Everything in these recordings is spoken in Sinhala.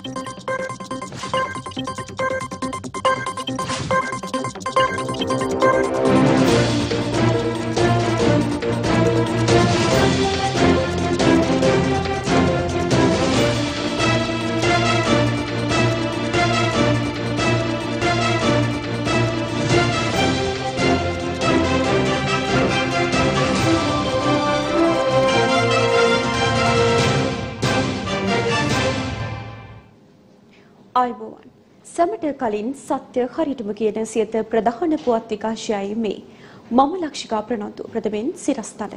ආයුබෝවන් සමට කලින් සත්‍ය හරියටම කියන සියත ප්‍රධාන පුවත් විකාශයයි මේ මම ලක්ෂිකා ප්‍රනන්දු ප්‍රථමයෙන් සිරස්තල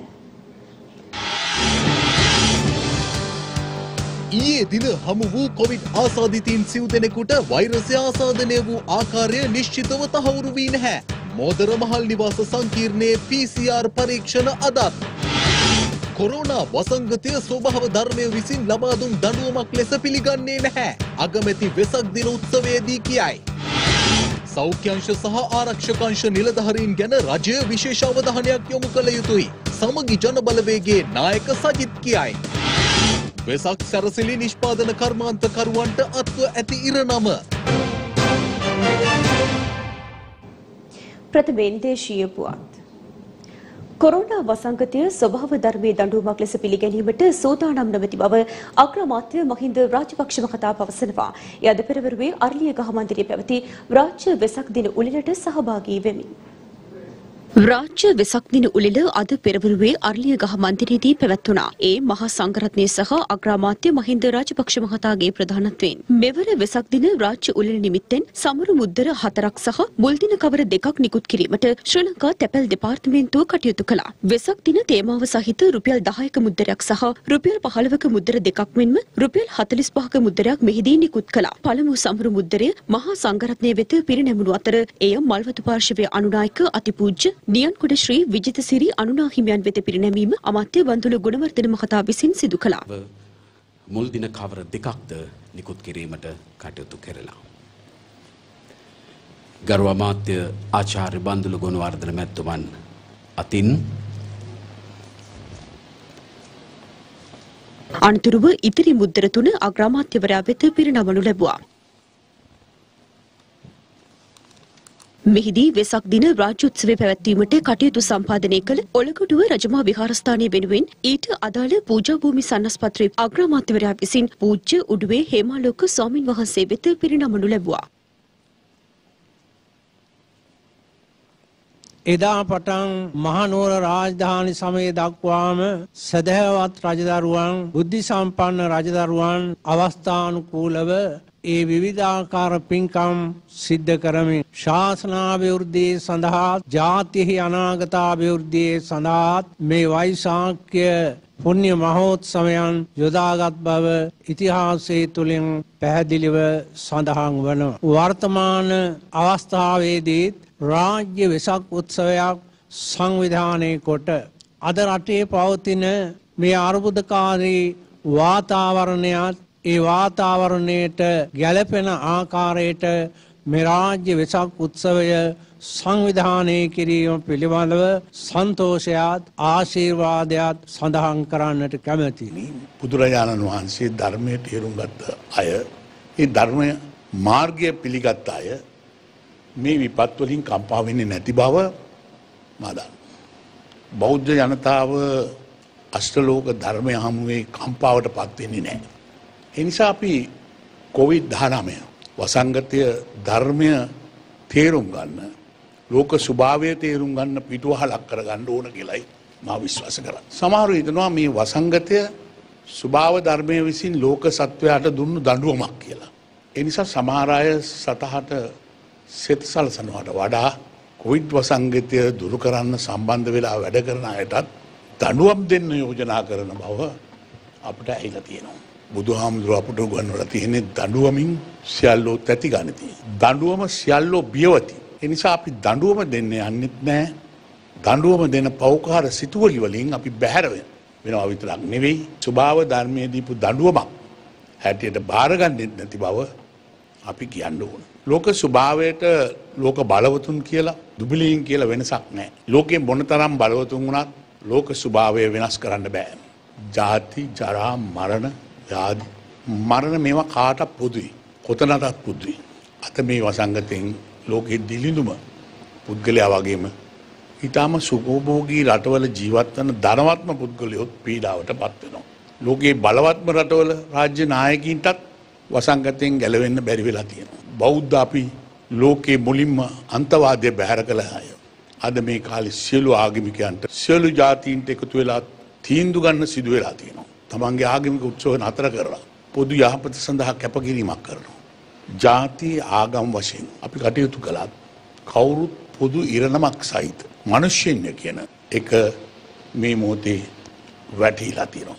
ඊයේ දින හමු වූ කොවිඩ් ආසාදිතයින් සිව් දෙනෙකුට වෛරසය ආසාදනය වූ ආකාරය නිශ්චිතව තහවුරු වී නැහැ. මෝදර මහල් නිවාස සංකීර්ණයේ PCR පරීක්ෂණ අදත් කොරෝනා වසංගතය ස්වභාව ධර්මය විසින් ලබා දුන් දඬුවමක් ලෙස පිළිගන්නේ නැහැ. අගමැති වෙසක් දින උත්සවයේදී කියයි. සෞඛ්‍ය අංශ සහ ආරක්ෂක අංශ නිලධාරීන් ගැන රජය විශේෂ අවධානයක් යොමු කළ යුතුයි. සමගි ජන බලවේගයේ නායක සජිත් කියයි. වෙසක් සැරසිලි නිෂ්පාදන කර්මාන්තකරුවන්ට අත්ව ඇති ඉරණම. ප්‍රථමයෙන් දේශීය පුවත්. කොරෝනා වසංගතය ස්වභාව ධර්මයේ දඬුවමක් ලෙස පිළිගැනීමට සූදානම් නොමැති බව අග්‍රාමාත්‍ය මහින්ද රාජපක්ෂ මහතා පවසනවා. එය අද පෙරවරුවේ අර්ලියගහ මන්දිරයේ පැවති රාජ්‍ය වෙසක් දින උළෙලට සහභාගී වෙමින් රාජ්‍ය වෙසක් දින උළෙල අද පෙරවරුවේ අර්ලියගහ මන්දිරයේදී පැවැත්වුණා. ඒ මහා සංඝරත්නය සහ අග්‍රාමාත්‍ය මහින්ද රාජපක්ෂ මහතාගේ ප්‍රධානත්වයෙන් මෙවර වෙසක් දින රාජ්‍ය උළෙල නිමිත්තෙන් සමරු මුද්දර 4ක් සහ මුල් දින කවර 2ක් නිකුත් කිරීමට ශ්‍රී ලංකා තැපැල් දෙපාර්තමේන්තුව කටයුතු කළා. වෙසක් දින තේමාව සහිත රුපියල් 10ක මුද්දරයක් සහ රුපියල් 15ක මුද්දර දෙකක් මෙන්ම රුපියල් 45ක මුද්දරයක් මෙහිදී නිකුත් කළා. පළමු සමරු මුද්දරය මහා සංඝරත්නය වෙත පිරිනැමුණු අතර එය මල්වතු පාර්ශවයේ අනුනායක අතිපූජ්‍ය නියන්කොඩ ශ්‍රී විජිතසිරි අනුනා හිමියන් වෙත පිරිනැමීම අමාත්‍ය බන්දුල ගුණවර්ධන මහතා විසින් සිදු කළා. මුල් දින කවර දෙකක්ද නිකුත් කිරීමට කටයුතු කෙරෙලා. ගරු අමාත්‍ය ආචාර්ය බන්දුල ගුණවර්ධන මැතිතුමන් අතින් අනතුරුව ඉතිරි මුද්දර තුන අග්‍රාමාත්‍යවරයා වෙත පිරිනමනු ලැබුවා. මෙහිදී වෙසක් දින රාජ්‍ය උත්සවය පැවැත්වීමට කටයුතු සම්පාදනය කළ ඔලගොඩුව රජමහා විහාරස්ථානය වෙනුවෙන් ඊට අදාළ පූජා භූමි සන්නස්පත්‍රය අග්‍රාමාත්‍යවරයා විසින් පූජ්‍ය උඩුවේ හේමාලෝක ස්වාමින් වහන්සේ වෙත පිරිනමනු ලැබුවා. එදා පටන් මහනුවර රාජධානි සමය දක්වාම සදහැවත් රජදරුවන් බුද්ධි සම්පන්න රජදරුවන් අවස්ථානුකූලව ඒ විවිධාකාර පින්කම් සිද්ධ කරමින් ශාසනාභිවෘද්ධිය සඳහා ජාතියෙහි අනාගතාභිවෘද්ධිය සඳහා මේ වෛශාඛ්‍ය පුණ්‍ය මහෝත්සවයන් යොදාගත් බව ඉතිහාසයේ තුලින් පැහැදිලිව සඳහන් වනවා. වර්තමාන අවස්ථාවේදී රාජ්‍ය වෙසක් උත්සවයක් සංවිධානය කොට අද රටේ පවතින මේ අර්බුදකාරී වාතාවරණයත් ඒ වාතාවරණයට ගැළපෙන ආකාරයට මේ රාජ්‍ය වෙසක් උත්සවය සංවිධානය කිරීම පිළිබඳව සන්තෝෂයත් ආශිර්වාදයත් සඳහන් කරන්නට කැමැතියි. බුදුරජාණන් වහන්සේ ධර්මයේ තේරුම් ගත්ත අය, ඒ ධර්මය මාර්ගය පිළිගත් අය මේ විපත් වලින් කම්පා වෙන්නේ නැති බව මා දන්නවා. බෞද්ධ ජනතාව අෂ්ටලෝක ධර්මය හමුවේ කම්පාවට පත් වෙන්නේ නැහැ. ඒ නිසා අපි COVID-19 වසංගතය ධර්මය තේරුම් ගන්න, ලෝක ස්වභාවය තේරුම් ගන්න පිටුවහලක් කරගන්න ඕන කියලායි මා විශ්වාස කරන්නේ. සමහරව හිතනවා මේ වසංගතය ස්වභාව ධර්මය විසින් ලෝක සත්වයාට දුන්නු දඬුවමක් කියලා. ඒ නිසා සමහර අය සතහට සෙත් සලසනවට වඩා කොවිඩ් වසංගතය දුරු කරන්න සම්බන්ධ වෙලා වැඩ කරන අයටත් දඬුවම් දෙන්න යෝජනා කරන බව අපිට ඇහිලා තියෙනවා. බුදුහාමුදුරුවෝ අපට උගන්වලා තියෙන්නේ දඬුවමින් සියල්ලෝ තැති ගනිති. දඬුවම සියල්ලෝ බියවති. ඒ නිසා අපි දඬුවම දෙන්න යන්නෙත් නැහැ. දඬුවම දෙන පෞකාර සිතුවලි වලින් අපි බැහැර වෙනවා විතරක් නෙවෙයි, ස්වභාව ධර්මයේ දීපු දඬුවමක් හැටියට බාරගන්නෙත් නැති බව අපි කියන්න ඕන. ලෝක ස්වභාවයට ලෝක බලවතුන් කියලා දුබලීන් කියලා වෙනසක් නැහැ. ලෝකේ මොනතරම් බලවතුන් වුණත් ලෝක ස්වභාවය වෙනස් කරන්න බෑ. ජාති, ජරා, මරණ, ව්‍යාධි මරණ මේවා කාටත් පොදුයි. කොතනටත් පොදුයි. අත මේ වසංගතයෙන් ලෝකෙ දිලිඳුම පුද්ගලයා වගේම ඊටාම සුඛෝභෝගී රටවල ජීවත් වන ධනවත්ම පුද්ගලයොත් පීඩාවට පත් වෙනවා. ලෝකයේ බලවත්ම රටවල රාජ්‍ය නායකයින්ටත් වසංගතයෙන් ගැලවෙන්න බැරි වෙලා තියෙනවා. බෞද්ධ අපි ලෝකයේ මුලින්ම අන්තවාදය බැහැර කළ අය. අද මේ කාලේ සියලු ආගමිකයන්ට සියලු ජාතීන්ට එකතු වෙලා තීන්දුව ගන්න සිදු වෙලා තියෙනවා. තමන්ගේ ආගමික උත්සව නතර කරලා පොදු යහපත සඳහා කැපකිරීමක් කරනවා. ජාති ආගම් වශයෙන් අපි කටයුතු කළා කවුරුත් පොදු ඉරණමක් සහිත මිනිස්සුන්ය කියන එක මේ මොහොතේ වැටහිලා තියෙනවා.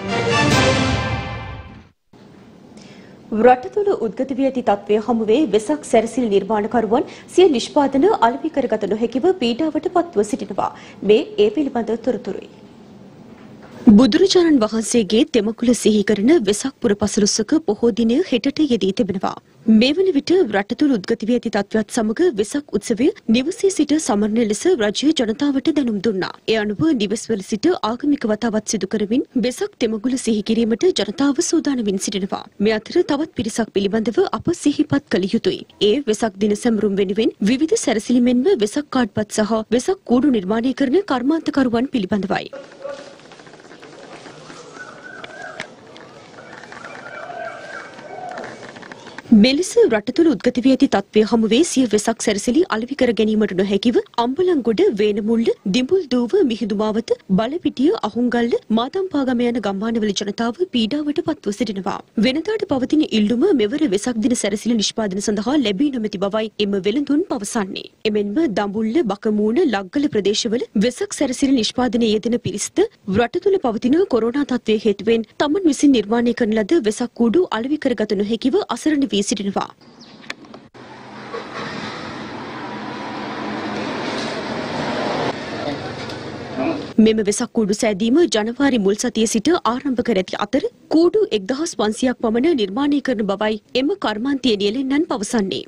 රට තුළ උද්ගත වී ඇති තත්ත්වය හමුවේ වෙසක් සැරසිලි නිර්මාණකරුවන් සිය නිෂ්පාදන අලෙවි කරගත නොහැකිව පීඩාවට පත්ව සිටිනවා. මේ ඒ පිළිබඳ තොරතුරුයි. බුදුරජාණන් වහන්සේගේ තෙමකුල සිහි කරන වෙසක් පුර පසළොස්වක පොහෝ දිනය හෙටට යෙදී තිබෙනවා. මේ වන විට රට තුළ උද්ගත වී ඇති තත්ත්වයත් සමග වෙසක් උත්සවය නිවසේ සිට සමරන ලෙස රජය ජනතාවට දැනුම් දුන්නා. ඒ අනුව නිවෙස්වල සිට ආගමික වතාවත් සිදු කරමින් වෙසක් තෙමකුල සිහි කිරීමට ජනතාව සූදානමින් සිටිනවා. මේ අතර තවත් පිරිසක් පිළිබඳව අප සිහිපත් කළ යුතුයි. ඒ වෙසක් දින සැමරුම් වෙනුවෙන් විවිධ සැරසිලි මෙන්ම වෙසක් කාඩ්පත් සහ වෙසක් කූඩු නිර්මාණය කරන කර්මාන්තකරුවන් පිළිබඳවයි. මෙලෙස රට තුළ උද්ගත වී ඇති තත්ත්වය හමුවේ සිය වෙසක් සැරසිලි අලෙවි කර ගැනීමට නොහැකිව අම්බලන්ගොඩ, වේනමුල්ල, දිඹුල්දූව, මිහිඳුමාවත, බලපිටිය, අහුන්ගල්ල, මාතම්පාගම යන ගම්මානවල ජනතාව පීඩාවට පත්ව සිටිනවා. වෙනදාට පවතින ඉල්ලුම මෙවර වෙසක් දින සැරසිලි නිෂ්පාදන සඳහා ලැබී නොමැති බවයි එම වෙළඳුන් පවසන්නේ. එමෙන්ම දඹුල්ල, බකමූණ, ලග්ගල ප්‍රදේශවල වෙසක් සැරසිලි නිෂ්පාදනයේ යෙදෙන පිරිසද රට තුළ පවතින කොරෝනා තත්ත්වය හේතුවෙන් තමන් විසින් නිර්මාණය කරන ලද වෙසක් කූඩු අලෙවි කරගත නොහැකිව අසරණ වී සිටිනවා. මෙම වෙසක් කූඩු සෑදීම ජනවාරි මුල් සතියේ සිට ආරම්භ කර ඇති අතර කූඩු 1500ක් පමණ නිර්මාණය කරන බවයි එම කර්මාන්තයේ නියැලෙන්නන් පවසන්නේ.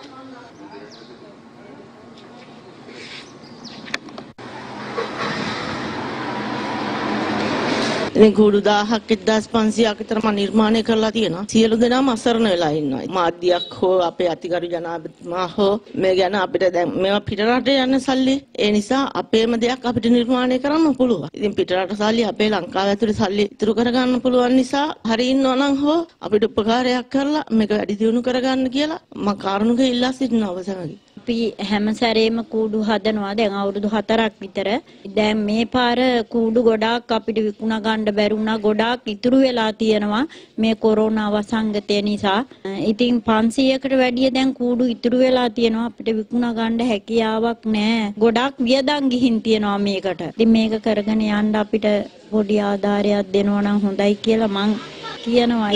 ඉතින් කූඩු 1000ක් 1500ක් විතර මම නිර්මාණය කරලා තියෙනවා. සියලු දෙනාම අසරණ වෙලා ඉන්නවා. මාධ්‍යයක් හෝ අපේ අතිගරු ජනාධිපතිතුමා හෝ මේ ගැන අපිට දැන් මේවා පිටරට යන සල්ලි. ඒ නිසා අපේම දෙයක් අපිට නිර්මාණය කරන්න පුළුවන්. ඉතින් පිටරට සල්ලි අපේ ලංකාව ඇතුලේ සල්ලි ඉතුරු කරගන්න පුළුවන් නිසා හරි ඉන්නවා නම් හෝ අපිට උපකාරයක් කරලා මේක වැඩි දියුණු කරගන්න කියලා මම කාරුණික ඉල්ලා සිටිනවා ඔබසමගි. අපි හැම සැරේම කූඩු හදනවා. දැන් අවුරුදු 4ක් විතර. දැන් මේ පාර කූඩු ගොඩාක් අපිට විකුණා ගන්න බැරුණා. ගොඩාක් ඉතුරු වෙලා තියෙනවා මේ කොරෝනා වසංගතය නිසා. ඉතින් 500කට වැඩිය දැන් කූඩු ඉතුරු වෙලා තියෙනවා. අපිට විකුණා ගන්න හැකියාවක් නැහැ. ගොඩාක් වියදම් ගිහින් තියෙනවා මේකට. ඉතින් මේක කරගෙන යන්න අපිට පොඩි ආධාරයක් දෙනවා නම් හොඳයි කියලා මං කියනවා.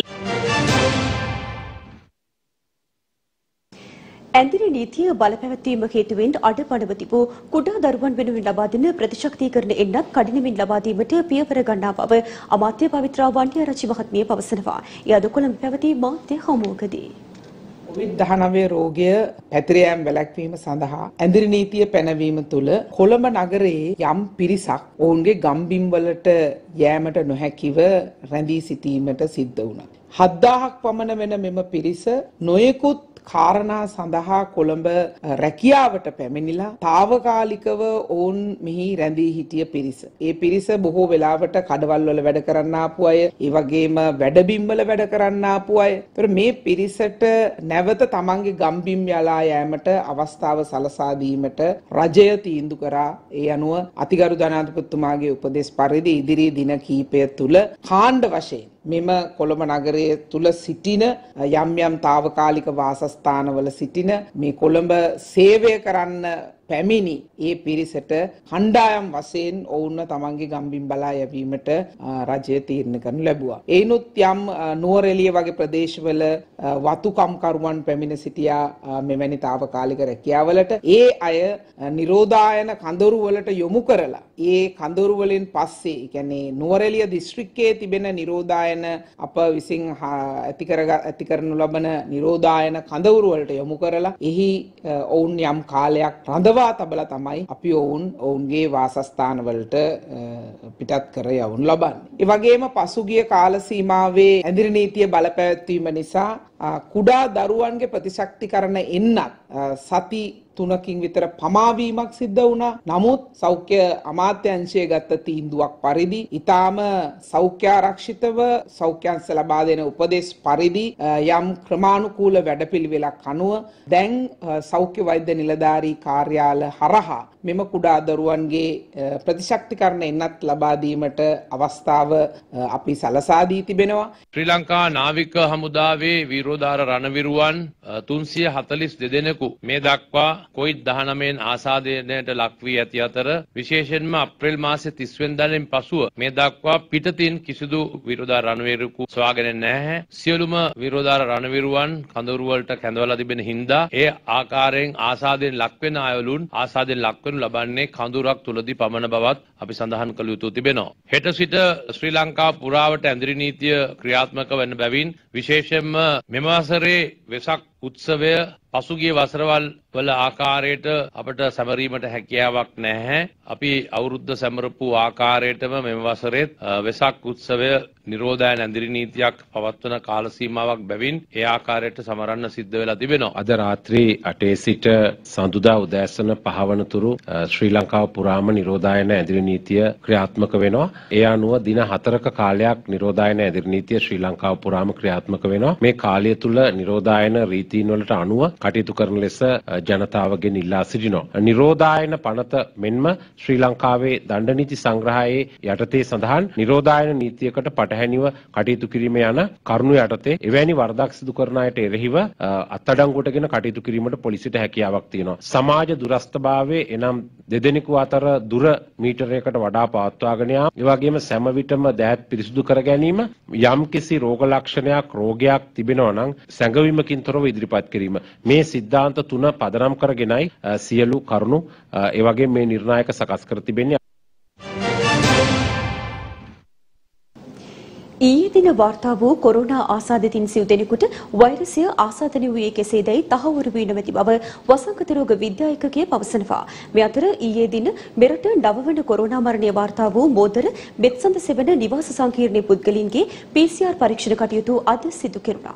ඇන්දිරි නීතිය බලපැවැත්වීම හේතුවෙන් අඩපණව තිබූ කුඩා දරුවන් වෙනුවෙන් ලබා දෙන ප්‍රතිශක්තිකරණ එන්නත් කඩිනමින් ලබා දීමට පියවර ගන්නා බව අමාත්‍ය පවිත්‍රා වන්ඩියාරච්චි මහත්මිය පවසනවා. ඒ අද කොළඹ පැවති මාධ්‍ය හමුවකදී COVID-19 රෝගය පැතිර යාම වැළැක්වීම සඳහා ඇඳිරි නීතිය පැනවීම තුළ කොළඹ නගරයේ යම් පිරිසක් ඔවුන්ගේ ගම්බිම් වලට යෑමට නොහැකිව රැඳී සිටීමට සිද්ධ වුණා. 7000ක් පමණ වෙන මෙම පිරිස නොයෙකුත් කාරණා සඳහා කොළඹ රැකියාවට පැමිණිලා తాවකාලිකව ඔවුන් මෙහි රැඳී හිටිය පිරිස. ඒ පිරිස බොහෝ වෙලාවට කඩවල් වල වැඩ කරන්න ආපු අය, ඒ වගේම වැඩබිම් වල වැඩ කරන්න ආපු අය. ඒතර මේ පිරිසට නැවත තමන්ගේ ගම්බිම් යලා යෑමට අවස්ථාව සලසා දීමට රජය තීන්දුව කරා. ඒ අනුව අතිගරු ජනාධිපතිතුමාගේ උපදෙස් පරිදි ඉදිරි දින කිහිපය තුල කාණ්ඩ වශයෙන් මෙම කොළඹ නගරයේ තුල සිටින යම් යම් తాවකාලික වාසස්ථානවල සිටින මේ කොළඹ සේවය කරන්න පැමිණි ඒ පිරිසට කණ්ඩායම් වශයෙන් ඔවුන්ව තමන්ගේ ගම්බිම් බලා යැවීමට රජය තීරණය කරනු ලැබුවා. ඒනොත් යම් නුවරඑළිය වගේ ප්‍රදේශවල වතුකම් කරුවන් පැමිණ සිටියා මෙවැනි తాවකාලික රැකියාවලට. ඒ අය නිරෝධායන කඳවුරු වලට යොමු කරලා ඒ කඳවුරු වලින් පස්සේ කියන්නේ නුවරඑළිය දිස්ත්‍රික්කයේ තිබෙන නිරෝධායන අප විසින් ඇති කරනු ලබන නිරෝධායන කඳවුරු වලට යොමු කරලා එහි ඔවුන් යම් කාලයක් රඳවා ලබා තබලා තමයි අපි ඔවුන්ගේ වාසස්ථාන වලට පිටත් කර යවුන් ලබන්නේ. ඒ වගේම පසුගිය කාල සීමාවේ ඇඳිරි නීතිය බලපැවැත්වීම නිසා කුඩා දරුවන්ගේ ප්‍රතිශක්තිකරණ එන්නත් සති 3කින් විතර පමාවීමක් සිද්ධ වුණා. නමුත් සෞඛ්‍ය අමාත්‍යාංශය ගත්ත තීන්දුවක් පරිදි ඊටාම සෞඛ්‍ය ආරක්ෂිතව සෞඛ්‍යංශ ලබා දෙන උපදෙස් පරිදි යම් ක්‍රමානුකූල වැඩපිළිවෙලක් අනුව දැන් සෞඛ්‍ය වෛද්‍ය නිලධාරී කාර්යාල හරහා මෙම කුඩා දරුවන්ගේ ප්‍රතිශක්තිකරණ එන්නත් ලබා දීමට අවස්ථාව අපි සලසා දී තිබෙනවා. ශ්‍රී ලංකා නාවික හමුදාවේ විරෝධාර රණවිරුවන් 342 දෙනෙකු මේ දක්වා COVID-19 ආසාදනයට ලක් වී ඇති අතර විශේෂයෙන්ම අප්‍රේල් මාසයේ 30 වෙනිදාෙන් පසුව මේ දක්වා පිටතින් කිසිදු විරෝධාර රණවිරුවෙකු සොයාගෙන නැහැ. සියලුම විරෝධාර රණවිරුවන් කඳවුරු වලට කැඳවලා තිබෙන හින්දා ඒ ආකාරයෙන් ආසාදයෙන් ලක් වෙන අයවලුන් ආසාදයෙන් ලක් වෙනු ලබන්නේ කඳුරක් තුලදී පමණ බවත් අපි සඳහන් කළ යුතු තිබෙනවා. හෙට සිට ශ්‍රී ලංකාව පුරාවට ඇඳිරි නීතිය ක්‍රියාත්මක වන බැවින් විශේෂයෙන්ම මෙම වසරේ වෙසක් උත්සවය පසුගිය වසරවල් වල ආකාරයට අපට සැමරීමට හැකියාවක් නැහැ. අපි අවුරුද්ද සැමරපු ආකාරයටම මෙම වසරේත් වෙසක් උත්සවය නිරෝධායන ඇඳිරි නීතියක් පවත්වන කාල සීමාවක් බැවින් ඒ ආකාරයට සමරන්න සිද්ධ වෙලා තිබෙනවා. අද රාත්‍රී 8 සිට සඳුදා උදෑසන 5 වනතුරු ශ්‍රී ලංකාව පුරාම නිරෝධායන ඇඳිරි නීතිය ක්‍රියාත්මක වෙනවා. ඒ අනුව දින 4ක කාලයක් නිරෝධායන ඇඳිරි නීතිය ශ්‍රී ලංකාව පුරාම ක්‍රියාත්මක වෙනවා. මේ කාලය තුල නිරෝධායන රීතීන් වලට අනුව කටයුතු කරන ලෙස ජනතාවගෙන් ඉල්ලා සිටිනවා. නිරෝධායන පනත මෙන්ම ශ්‍රී ලංකාවේ දණ්ඩ නීති සංග්‍රහයේ යටතේ සඳහන් නිරෝධායන නීතියකට පටහැනිව කටයුතු කිරීම යන කරුණු යටතේ එවැනි වරදක් සිදු කරන අයට එරෙහිව අත්අඩංගුවටගෙන කටයුතු කිරීමට පොලිසියට හැකියාවක් තියෙනවා. සමාජ දුරස්ථභාවයේ එනම් දෙදෙනෙකු අතර දුර මීටරයකට වඩා පවත්වාගෙන යාම, ඒ වගේම සෑම විටම දෑත් පිරිසුදු කර ගැනීම, යම්කිසි රෝග ලක්ෂණයක් රෝගයක් තිබෙනවා නම් සැඟවීමකින් තොරව ඉදිරිපත් කිරීම. මේ සිද්ධාන්ත තුන පදනම් කරගෙනයි සියලු කරුණු ඒ වගේ මේ නිර්ණායක සකස් කර තිබෙන්නේ. ඊයේ දින වාර්තා වූ කොරෝනා ආසාදිතින් සිව් දෙනෙකුට වෛරසය ආසාදනය වූයේ කෙසේදයි තහවුරු වී නොමැති බව වසංගත රෝග විද්‍යාඥයෙකුගේ පවසනවා. මේ අතර ඊයේ දින මෙරට නවවන කොරෝනා මරණය වාර්තා වූ මෝදර බෙත්සඳ සෙවන නිවාස සංකීර්ණයේ පුද්ගලයන්ගේ PCR පරීක්ෂණ කටයුතු අද සිදු කෙරුණා.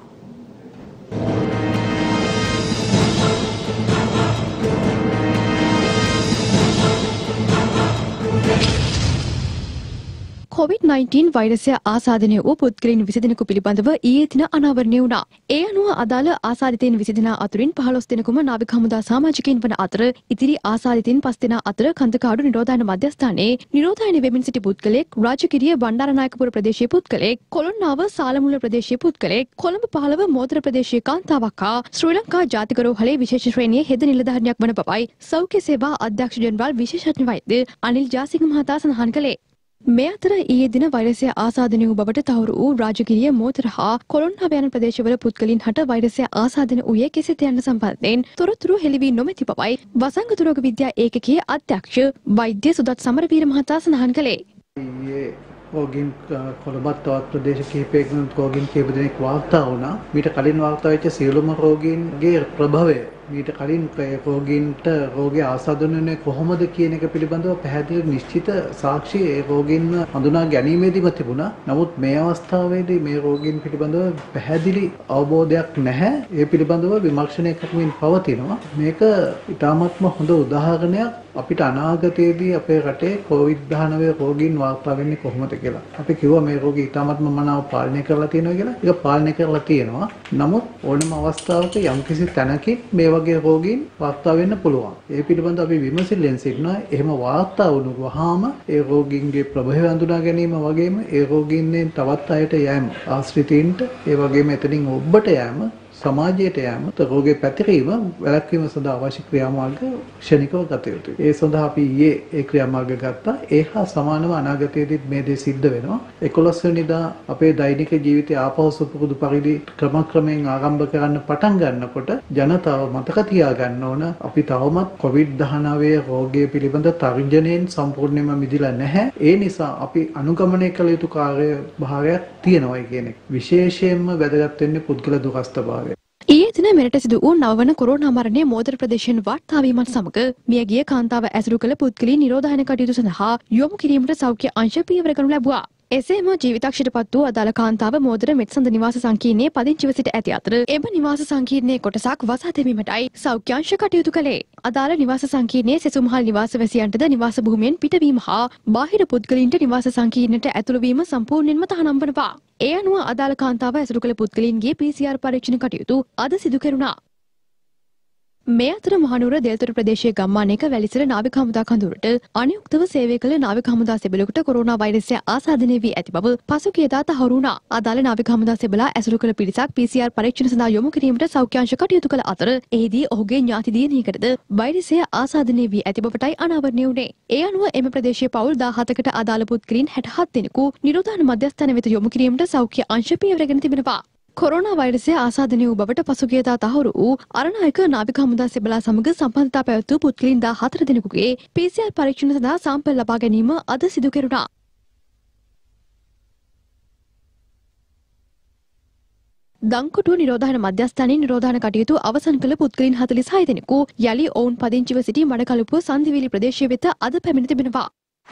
COVID-19 වෛරසය ආසාදනය වූ පුද්ගලයන් 20 දෙනෙකු පිළිබඳව ඊයේ දින අනාවරණය වුණා. ඒ අනුව අදාළ ආසාදිතයින් 20 දෙනා අතුරින් 15 දෙනෙකුම නාවික හමුදා සමාජිකයින් වන අතර ඉතිරි ආසාදිතයින් 5 දෙනා අතර කන්දකාඩු නිරෝධායන මධ්‍යස්ථානයේ නිරෝධායන වෙමින් සිටි පුද්ගලෙක්, රාජගිරිය බණ්ඩාරනායකපුර ප්‍රදේශීය පුද්ගලෙක්, කොළොන්නාව සාලමුල්ල ප්‍රදේශීය පුද්ගලෙක්, කොළඹ 15 මෝතර ප්‍රදේශීය කාන්තාවක් හා ශ්‍රී ලංකා ජාතික රෝහලේ විශේෂ ශ්‍රේණියේ හෙද නිලධාරියක් වන බවයි සෞඛ්‍ය සේවා අධ්‍යක්ෂ ජෙනරාල් විශේෂඥ වෛද්‍ය අනිල් ජාසිංහ මහතා සඳහන් කළේ. මේ අතර ඊයේ දින වෛරසය ආසාදනය වූ බවට තහවුරු වූ රාජගිරිය මෝතර හා කොළොන්නාව යන ප්‍රදේශවල පුද්ගලයන් හට වෛරසය ආසාදනය වූයේ කෙසේද යන සම්බන්ධයෙන් තොරතුරු හෙළි වී නොමැති බවයි වසංගත රෝග විද්‍යා ඒකකයේ අධ්‍යක්ෂ වෛද්‍ය සුදත් සමරවීර මහතා සඳහන් කළේ. ඊයේ රෝගීන් කොළඹත් තවත් ප්‍රදේශ කිහිපයකින් රෝගීන් කීප දෙනෙක් වාර්තා වුණා. මීට කලින් වාර්තා වෙච්ච සියලුම රෝගීන්ගේ ප්‍රභවය මීට කලින් රෝගීන්ට රෝගය ආසාදනය කොහොමද කියන එක පිළිබඳව පැහැදිලි නිශ්චිත සාක්ෂි ඒ රෝගීන්ව හඳුනා ගැනීමේදීම තිබුණා. නමුත් මේ අවස්ථාවේදී මේ රෝගීන් පිළිබඳව පැහැදිලි අවබෝධයක් නැහැ. ඒ පිළිබඳව විමර්ශනය කරමින් පවතිනවා. මේක ඉතාමත්ම හොඳ උදාහරණයක් අපිට අනාගතයේදී අපේ රටේ COVID-19 රෝගීන් වාර්තා වෙන්නේ කොහොමද කියලා. අපි කිව්වා මේ රෝගී ඉතාමත්ම මනාව පාලනය කරලා තියෙනවා කියලා. ඒක පාලනය කරලා තියෙනවා. නමුත් ඕනම අවස්ථාවක යම්කිසි තැනකින් මේ වගේ රෝගීන් වාර්තා වෙන්න පුළුවන්. ඒ පිළිබඳව අපි විමසිල්ලෙන් සිටිනවා. එහෙම වාර්තා වුණාම ඒ රෝගීන්ගේ ප්‍රභවය හඳුනා ගැනීම වගේම ඒ රෝගීන්ගෙන් තවත් අයට යෑම, ආශ්‍රිතයින්ට ඒ වගේම එතනින් ඔබට යෑම, සමාජයට යෑම, රෝගේ පැතිරීම වැළැක්වීම සඳහා අවශ්‍ය ක්‍රියාමාර්ග ක්ෂණිකව ගත යුතුයි. ඒ සඳහා අපි ඊයේ ඒ ක්‍රියාමාර්ග ගත්තා. ඒ හා සමානව අනාගතයේදී මේ දේ සිද්ධ වෙනවා. 11 වෙනිදා අපේ දෛනික ජීවිතය ආපහු සුපුරුදු පරිදි ක්‍රමක්‍රමයෙන් ආරම්භ කරන්න පටන් ගන්නකොට ජනතාව මතක තියාගන්න ඕන අපි තවමත් COVID-19 රෝගය පිළිබඳ තර්ජනයෙන් සම්පූර්ණයෙන්ම මිදිලා නැහැ. ඒ නිසා අපි අනුගමනය කළ යුතු කාර්යභාරයක් තියෙනවා කියන එක. විශේෂයෙන්ම වැදගත් වෙන්නේ පුද්ගල දුරස්ථභාවය. ඊයේ දින මෙරට සිදු වූ නවවන කොරෝනා මරණය මෝදර ප්‍රදේශයෙන් වාර්තා වීමත් සමග මියගිය කාන්තාව ඇසුරු කළ පුද්ගලයන් නිරෝධායන කටයුතු සඳහා යොමු කිරීමට සෞඛ්‍ය අංශ පියවර ගනු ලැබුවා. එසේම ජීවිතක්ෂයට පත් වූ අදාළ කාන්තාව මෝදර මෙත්සඳ නිවාස සංකීර්ණයේ පදිංචිව සිට ඇති අතර එම නිවාස සංකීර්ණයේ කොටසක් වසා දැමීමටයි සෞඛ්‍ය අංශ කටයුතු කළේ. අදාළ නිවාස සංකීර්ණයේ සෙසුමහල් නිවාස වැසියන්ටද නිවාස භූමියෙන් පිටවීම හා බාහිර පුද්ගලයන්ට නිවාස සංකීර්ණයට ඇතුළු වීම සම්පූර්ණයෙන්ම තහනම් වනවා. ඒ අනුව අදාළ කාන්තාව ඇසුරු කළ පුද්ගලයන්ගේ PCR පරීක්ෂණ කටයුතු අද සිදු කෙරුණා. මේ අතර මහනුවර දෙල්තොට ප්‍රදේශයේ ගම්මානයක වැලිසර නාවික හමුදා කඳවුරට අනියුක්තව සේවය කළ නාවික හමුදා සෙබළෙකුට කොරෝනා වෛරසය ආසාදනය වී ඇති බව පසුගියදා තහවුරු වුණා. අදාළ නාවික හමුදා සෙබළා ඇසුරු කළ පිරිසක් PCR පරීක්ෂණ සඳහා යොමු කිරීමට සෞඛ්‍ය අංශ කටයුතු කළ අතර එහිදී ඔහුගේ ඥාති දියණියකටද වෛරසය ආසාදනය වී ඇති බවටයි අනාවරණය වුණේ. ඒ අනුව එම ප්‍රදේශයේ පවුල් 17කට අදාළ පුද්ගලයන් 67 දෙනෙකු නිරෝධායන මධ්‍යස්ථාන වෙත යොමු කිරීමට සෞඛ්‍ය අංශ පියවරගෙන තිබෙනවා. කොරෝනා වෛරසය ආසාදනය වූ බවට පසුගියදා තහවුරු වූ අරණායක නාවික හමුදා සෙබළා සමග සම්බන්ධතා පැවැත් වූ පුද්ගලයන් 14 දෙනෙකුගේ PCR පරීක්ෂණ සඳහා සාම්පල් ලබා ගැනීම අද සිදු කෙරුණා. දංකොටුව නිරෝධායන මධ්‍යස්ථානයේ නිරෝධායන කටයුතු අවසන් කළ පුද්ගලයන් 46 දෙනෙකු යලි ඔවුන් පදිංචිව සිටි මඩකලපුව සන්දිවිලි ප්‍රදේශය වෙත අද පැමිණ තිබෙනවා.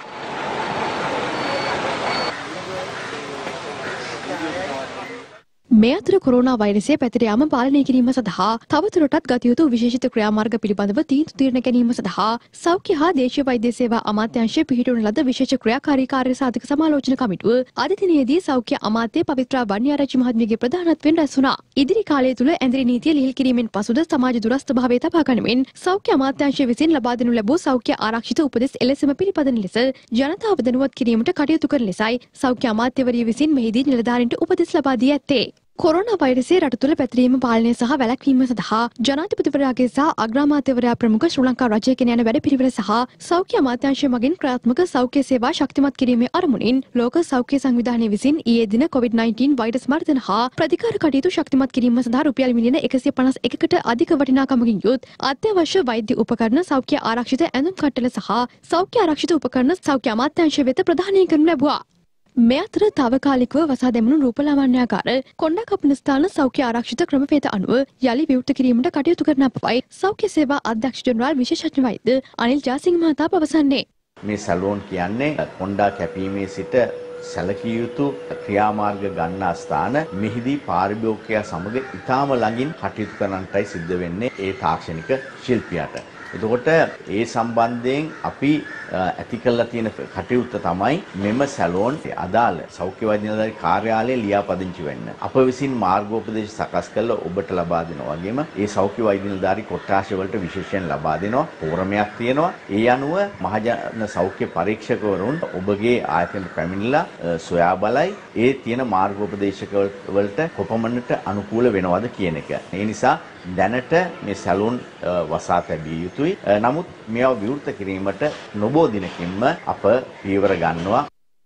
මේ අතර කොරෝනා වෛරසය පැතිර යාම පාලනය කිරීම සඳහා තවදුරටත් ගත යුතු විශේෂිත ක්‍රියාමාර්ග පිළිබඳව තීන්දුව ගැනීම සඳහා සෞඛ්‍ය හා දේශීය වෛද්‍ය සේවා අමාත්‍යාංශය පිහිටුවන ලද විශේෂ ක්‍රියාකාරී කාර්ය සාධක සමාලෝචන කමිටුව අද දිනයේදී සෞඛ්‍ය අමාත්‍ය පවිත්‍රා වන්නිආරච්චි මහත්මියගේ ප්‍රධානත්වයෙන් රැස් වුණා. ඉදිරි කාලය තුළ ඇඳිරි නීතිය ලිහිල් කිරීමෙන් පසුද සමාජ දුරස්ථ භාවය තබා ගනිමින් සෞඛ්‍ය අමාත්‍යාංශය විසින් ලබා දෙනු ලැබූ සෞඛ්‍ය ආරක්ෂිත උපදෙස් එලෙසම පිළිපදන ලෙස ජනතාව දැනුවත් කිරීමට කටයුතු කරන ලෙසයි සෞඛ්‍ය අමාත්‍යවරිය විසින් මෙහිදී නිලධාරීන්ට උපදෙස් ලබා දී ඇත්තේ. කොරෝනා වෛරසය රට තුළ පැතිරීම පාලනය සහ වැළැක්වීම සඳහා ජනාධිපතිවරයාගේ සහ අග්‍රාමාත්‍යවරයා ප්‍රමුඛ ශ්‍රී ලංකා රජය ගෙන යන වැඩපිළිවෙල සහ සෞඛ්‍ය අමාත්‍යාංශය මගින් ක්‍රියාත්මක සෞඛ්‍ය සේවා ශක්තිමත් කිරීමේ අරමුණින් ලෝක සෞඛ්‍ය සංවිධානය විසින් ඊයේ දින COVID-19 වෛරස් මර්ධන හා ප්‍රතිකාර කටයුතු ශක්තිමත් කිරීම සඳහා රුපියල් මිලියන 151කට අධික වටිනාකමකින් යුත් අත්‍යවශ්‍ය වෛද්‍ය උපකරණ සෞඛ්‍ය ආරක්ෂිත ඇඳුම් කට්ටල සහ සෞඛ්‍ය ආරක්ෂිත උපකරණ සෞඛ්‍ය අමාත්‍යාංශය වෙත ප්‍රදානය කරනු ලැබුවා. මේ අතර තාවකාලිකව වසා දැමුණු රූපලාවන්‍යාකාර කොණ්ඩා කපන ස්ථාන සෞඛ්‍ය ආරක්ෂිත ක්‍රමවේද අනුව යලි විවෘත කිරීමට කටයුතු කරන බවයි සෞඛ්‍ය සේවා අධ්‍යක්ෂ ජනරාල් විශේෂඥ වෛද්‍ය අනිල් ජාසිංහ මහතා පවසන්නේ. මේ සැලෝන් කියන්නේ කොණ්ඩා කැපීමේ සිට සැලකිය යුතු ක්‍රියාමාර්ග ගන්නා ස්ථාන. මෙහිදී පාරිභෝගිකයා සමග ඉතාම ළඟින් කටයුතු කරන්නටයි සිද්ධ වෙන්නේ ඒ තාක්ෂණික ශිල්පියාට. එතකොට ඒ සම්බන්ධයෙන් අපි ඇති කළා තියෙන කටයුත්ත තමයි මෙම සැලෝන් අදාළ සෞඛ්‍ය වෛද්‍ය නිලධාරී කාර්යාලයේ ලියාපදිංචි වෙන්න. අප විසින් මාර්ගෝපදේශ සකස් කරලා ඔබට ලබා දෙනවා වගේම ඒ සෞඛ්‍ය වෛද්‍ය නිලධාරී කොට්ටාශ වලට විශේෂයෙන් ලබා දෙනවා. පෝරමයක් තියෙනවා. ඒ අනුව මහජන සෞඛ්‍ය පරීක්ෂකවරුන් ඔබගේ ආයතනයට පැමිණිලා සොයා බලයි ඒ තියෙන මාර්ගෝපදේශක වලට කොපමණට අනුකූල වෙනවද කියන එක. ඒ නිසා දැනට මේ සැලෝන් වසා තැබිය යුතුයි. නමුත් මේවා විවෘත කිරීමට නොබෝ දිනකින්ම අප පියවර ගන්නවා.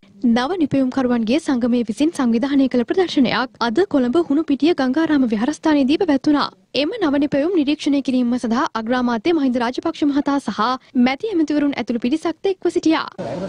නව නිපැයුම්කරුවන්ගේ සංගමය විසින් සංවිධානය කළ ප්‍රදර්ශනයක් අද කොළඹ හුණුපිටිය ගංගාරාම විහාරස්ථානයේදී පැවැත්වුණා. එම නව නිපැයුම් නිරීක්ෂණය කිරීම සඳහා අග්‍රාමාත්‍ය මහින්ද රාජපක්ෂ මහතා සහ මැති ඇමතිවරුන් ඇතුළු පිරිසක්ද එක්ව සිටියා.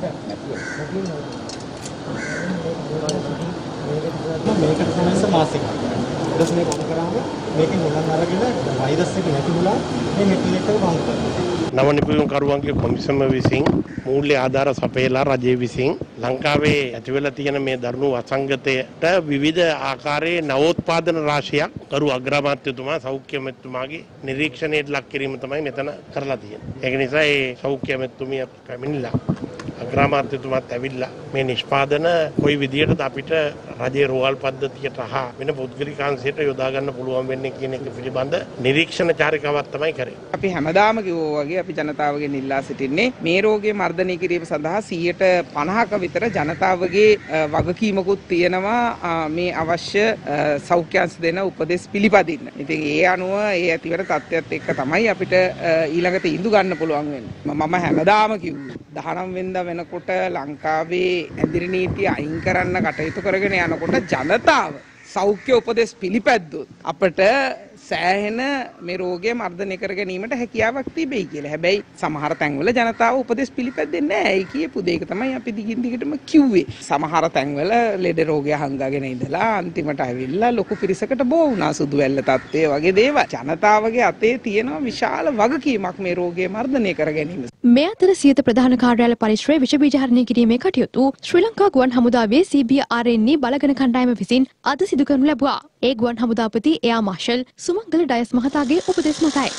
මේකට සමස්ත මාසික ඊට මේක ඔන් කරාම මේකෙන් ගණන් අරගෙන වෛරස් එක නැතිුණා මේ මෙටීරියල් එක වහන් කරනවා. නව නිපැයුම්කරුවන්ගේ කොමිසම විසින් මූල්‍ය ආධාර සපයලා රජය විසින් ලංකාවේ ඇතිවෙලා තියෙන මේ දරුණු අසංගතයට විවිධ ආකාරයේ නවෝත්පාදන රාශියක් කරු අග්‍රාමාත්‍යතුමා සෞඛ්‍ය ඇමතිතුමාගේ නිරීක්ෂණයට ලක් කිරීම තමයි මෙතන කරලා තියෙන්නේ. ඒක නිසා ඒ සෞඛ්‍ය ඇමතිතුමිය පැමිණිලා අග්‍රාමාත්‍යතුමාත් ඇවිල්ලා මේ නිෂ්පාදන කොයි විදියටද අපිට රජයේ රෝහල් පද්ධතියට හා වෙන පෞද්ගලිකාංශයට යොදා ගන්න පුළුවන් වෙන්නේ කියන එක පිළිබඳ නිරීක්ෂණ චාරිකාවක් තමයි කරේ. අපි හැමදාම කිව්වා වගේ අපි ජනතාවගෙන් ඉල්ලා සිටින්නේ මේ රෝගය මර්ධනය කිරීම සඳහා 50% විතර ජනතාවගේ වගකීමකුත් තියෙනවා මේ අවශ්‍ය සෞඛ්‍යාංශ දෙන උපදෙස් පිළිපදින්න. ඉතින් ඒ අනුව ඒ ඇතිවර තත්ත්වයක් එක්ක තමයි අපිට ඊළඟට ඉඳු ගන්න පුළුවන් වෙන්නේ. මම හැමදාම කිව්වා 19 වෙනිදා වෙනකොට ලංකාවේ ඇඳිරි නීතිය අයින් කරන්න කටයුතු කරගෙන යනකොට ජනතාව සෞඛ්‍ය උපදෙස් පිළිපැද්දොත් අපට සෑහෙන මේ රෝගය මර්ධනය කර ගැනීමට හැකියාවක් තිබෙයි කියලා. හැබැයි සමහර තැන්වල ජනතාව උපදෙස් පිළිපැදෙන්නේ නැහැ. ඒ කියපු දෙයක තමයි අපි දිගින් දිගටම කිව්වේ. සමහර තැන්වල ලෙඩ රෝගය හංගගෙන ඉඳලා අන්තිමට ඇවිල්ලා ලොකු පිරිසකට බෝ වුණා සුදුවැල්ල තත්ත්වය වගේ දේවල්. ජනතාවගේ අතේ තියෙන විශාල වගකීමක් මේ රෝගය මර්ධනය කර ගැනීම. මේ අතර සියත ප්‍රධාන කාර්යාල පරිශ්‍රයේ විෂ බීජ හරණය කිරීමේ කටයුතු ශ්‍රී ලංකා ගුවන් හමුදාවේ CBRNE බලගන කණ්ඩායම විසින් අද සිදු කරනු ලැබුවා. ඒ ගුවන් හමුදාපති එයා මාර්ෂල් සුමංගල ඩයස් මහතාගේ උපදෙස් මතයි.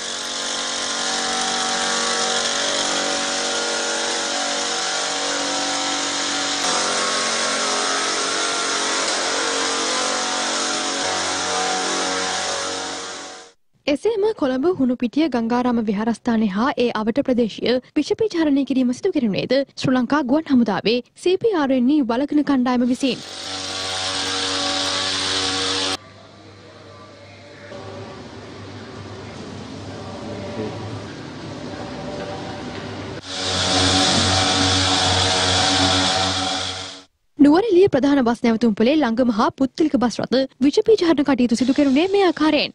එසේම කොළඹ හුණුපිටිය ගංගාරාම විහාරස්ථානය හා ඒ අවට ප්‍රදේශය විෂ බීජ හරණය කිරීම සිදු කෙරුණේද ශ්‍රී ලංකා ගුවන් හමුදාවේ CBRNE බලගන කණ්ඩායම විසින්. නුවරඑළිය ප්‍රධාන බස් නැවතුම්පොලේ ළඟම හා පුත්තලික බස් රථ විෂ බීජ හරණ කටයුතු සිදු කෙරුණේ මේ ආකාරයෙන්.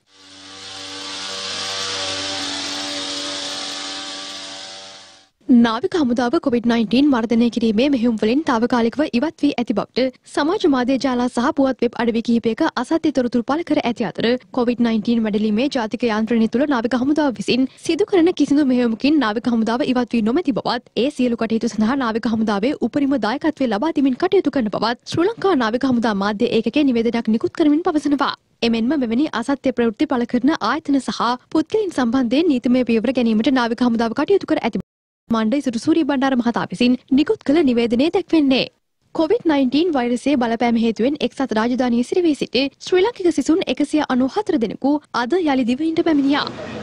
නාවික හමුදාව COVID-19 මර්ධනය කිරීමේ මෙහෙයුම් වලින් తాවකාලිකව ඉවත් වී ඇති බවට සමාජ මාධ්‍ය ජාලා සහ පුවත් වෙබ් අඩවි කිහිපයක අසත්‍ය තොරතුරු පළ කර ඇති අතර COVID-19 මැඩලීමේ ජාතික යාන්ත්‍රණය තුළ නාවික හමුදාව විසින් සිදු කරන කිසිදු මෙහෙයුමකින් නාවික හමුදාව ඉවත් වී නොමැති බවත් ඒ සියලු කටයුතු සඳහා නාවික හමුදාවේ උපරිම දායකත්වය ලබා දෙමින් කටයුතු කරන බවත් ශ්‍රී ලංකා නාවික හමුදා මාධ්‍ය ඒකකයේ නිවේදනයක් නිකුත් කරමින් පවසනවා. එමෙන්ම මෙවැනි අසත්‍ය ප්‍රවෘත්ති පළ කරන ආයතන සහ පුද්ගලයන් සම්බන්ධයෙන් නීතිමය පියවර ගැනීමට නාවික හමුදාව කටයුතු කර ඇති මණ්ඩල ඉසුරු සූරිය බණ්ඩාර මහතා විසින් නිකුත් කළ නිවේදනයේ දැක්වෙන්නේ. COVID-19 වෛරසයේ බලපෑම හේතුවෙන් එක්සත් රාජධානියේ සිරවී සිටි ශ්‍රී ලාංකික සිසුන් 194 දෙනෙකු අද යලි දිවයිනට පැමිණියා.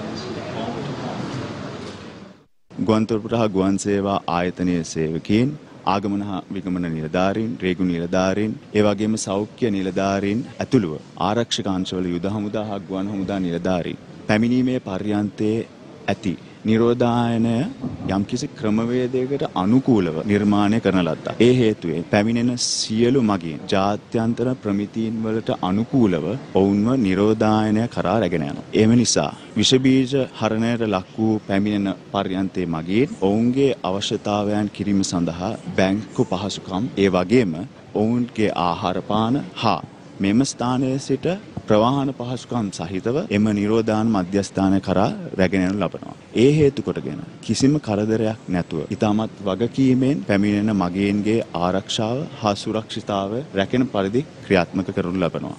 ගුවන්තොටුපොළ හා ගුවන් සේවා ආයතනයේ සේවකීන් ආගමන හා විගමන නිලධාරීන්, රේගු නිලධාරීන්, ඒ වගේම සෞඛ්‍ය නිලධාරීන් ඇතුළුව ආරක්ෂක අංශවල යුද හමුදා හා ගුවන් හමුදා නිලධාරීන් පැමිණීමේ පර්යන්තයේ ඇති නිරෝධායනය යම්කිසි ක්‍රමවේදයකට අනුකූලව නිර්මාණය කරන ලද්දා. ඒ හේතුවෙන් පැමිණෙන සියලු මගීන් ජාත්‍යන්තර ප්‍රමිතීන් වලට අනුකූලව ඔවුන්ව නිරෝධායනය කරා රැගෙන යනවා. එම නිසා විෂ බීජ හරණයට ලක් වූ පැමිණෙන පර්යන්තයේ මගීන් ඔවුන්ගේ අවශ්‍යතාවයන් කිරීම සඳහා බැංකු පහසුකම් ඒ වගේම ඔවුන්ගේ ආහාර පාන හා මෙම ස්ථානයේ සිට ප්‍රවාහන පහසුකම් සහිතව එම නිරෝධායන මධ්‍යස්ථානය කරා රැගෙන යනු ලබනවා. ඒ හේතු කොටගෙන කිසිම කරදරයක් නැතුව ඉතාමත් වගකීමෙන් පැමිණෙන මගීන්ගේ ආරක්ෂාව හා සුරක්ෂිතතාවය රැකෙන පරිදි ක්‍රියාත්මක කරනු ලබනවා.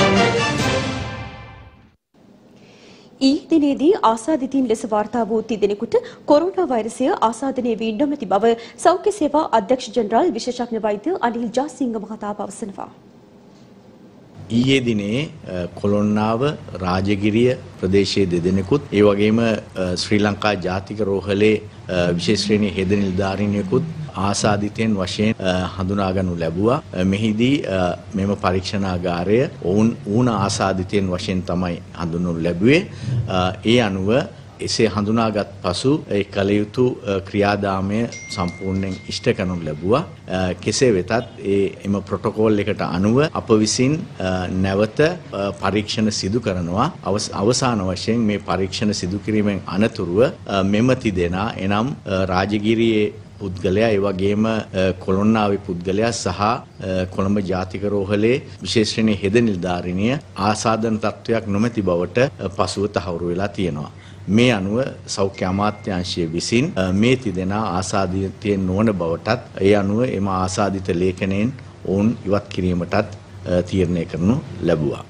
ඊයේ දිනේදී ආසාදිතයින් ලෙස වාර්තා වූ තිදෙනෙකුට කොරෝනා වෛරසය ආසාදනය වී නොමැති බව සෞඛ්‍ය සේවා අධ්‍යක්ෂ ජෙනරාල් විශේෂඥ වෛද්‍ය අනිල් ජාසිංහ මහතා පවසනවා. ඊයේ දිනේ කොළොන්නාව රාජගිරිය ප්‍රදේශයේ දෙදෙනෙකුත් ඒ වගේම ශ්‍රී ලංකා ජාතික රෝහලේ විශේෂ ශ්‍රේණියේ හෙද නිලධාරීනියෙකුත් ආසාදිතයන් වශයෙන් හඳුනාගනු ලැබුවා. මෙහිදී මෙම පරීක්ෂණාගාරය ඌන ආසාදිතයන් වශයෙන් තමයි හඳුන්වනු ලැබුවේ. ඒ අනුව එසේ හඳුනාගත් පසු ඒ කල යුතු ක්‍රියාදාමය සම්පූර්ණයෙන් ඉෂ්ට කරනු ලැබුවා. කෙසේ වෙතත් එම ප්‍රොටෝකෝල් එකට අනුව අප විසින් නැවත පරීක්ෂණ සිදු කරනවා. අවසාන වශයෙන් මේ පරීක්ෂණ සිදු කිරීමෙන් අනතුරුව මෙම තිදෙනා එනම් රාජගිරියේ පුද්ගලයා ඒ වගේම කොළොන්නාවේ පුද්ගලයා සහ කොළඹ ජාතික රෝහලේ විශේෂ ශ්‍රේණියේ හෙද නිලධාරිනිය ආසාදන තත්වයක් නොමැති බවට පසුව තහවුරු වෙලා තියෙනවා. මේ අනුව සෞඛ්‍ය අමාත්‍යාංශය විසින් මේ තිදෙනා ආසාදිතයන් නොවන බවටත් ඒ අනුව එම ආසාදිත ලේඛනයෙන් ඔවුන් ඉවත් කිරීමටත් තීරණය කරනු ලැබුවා.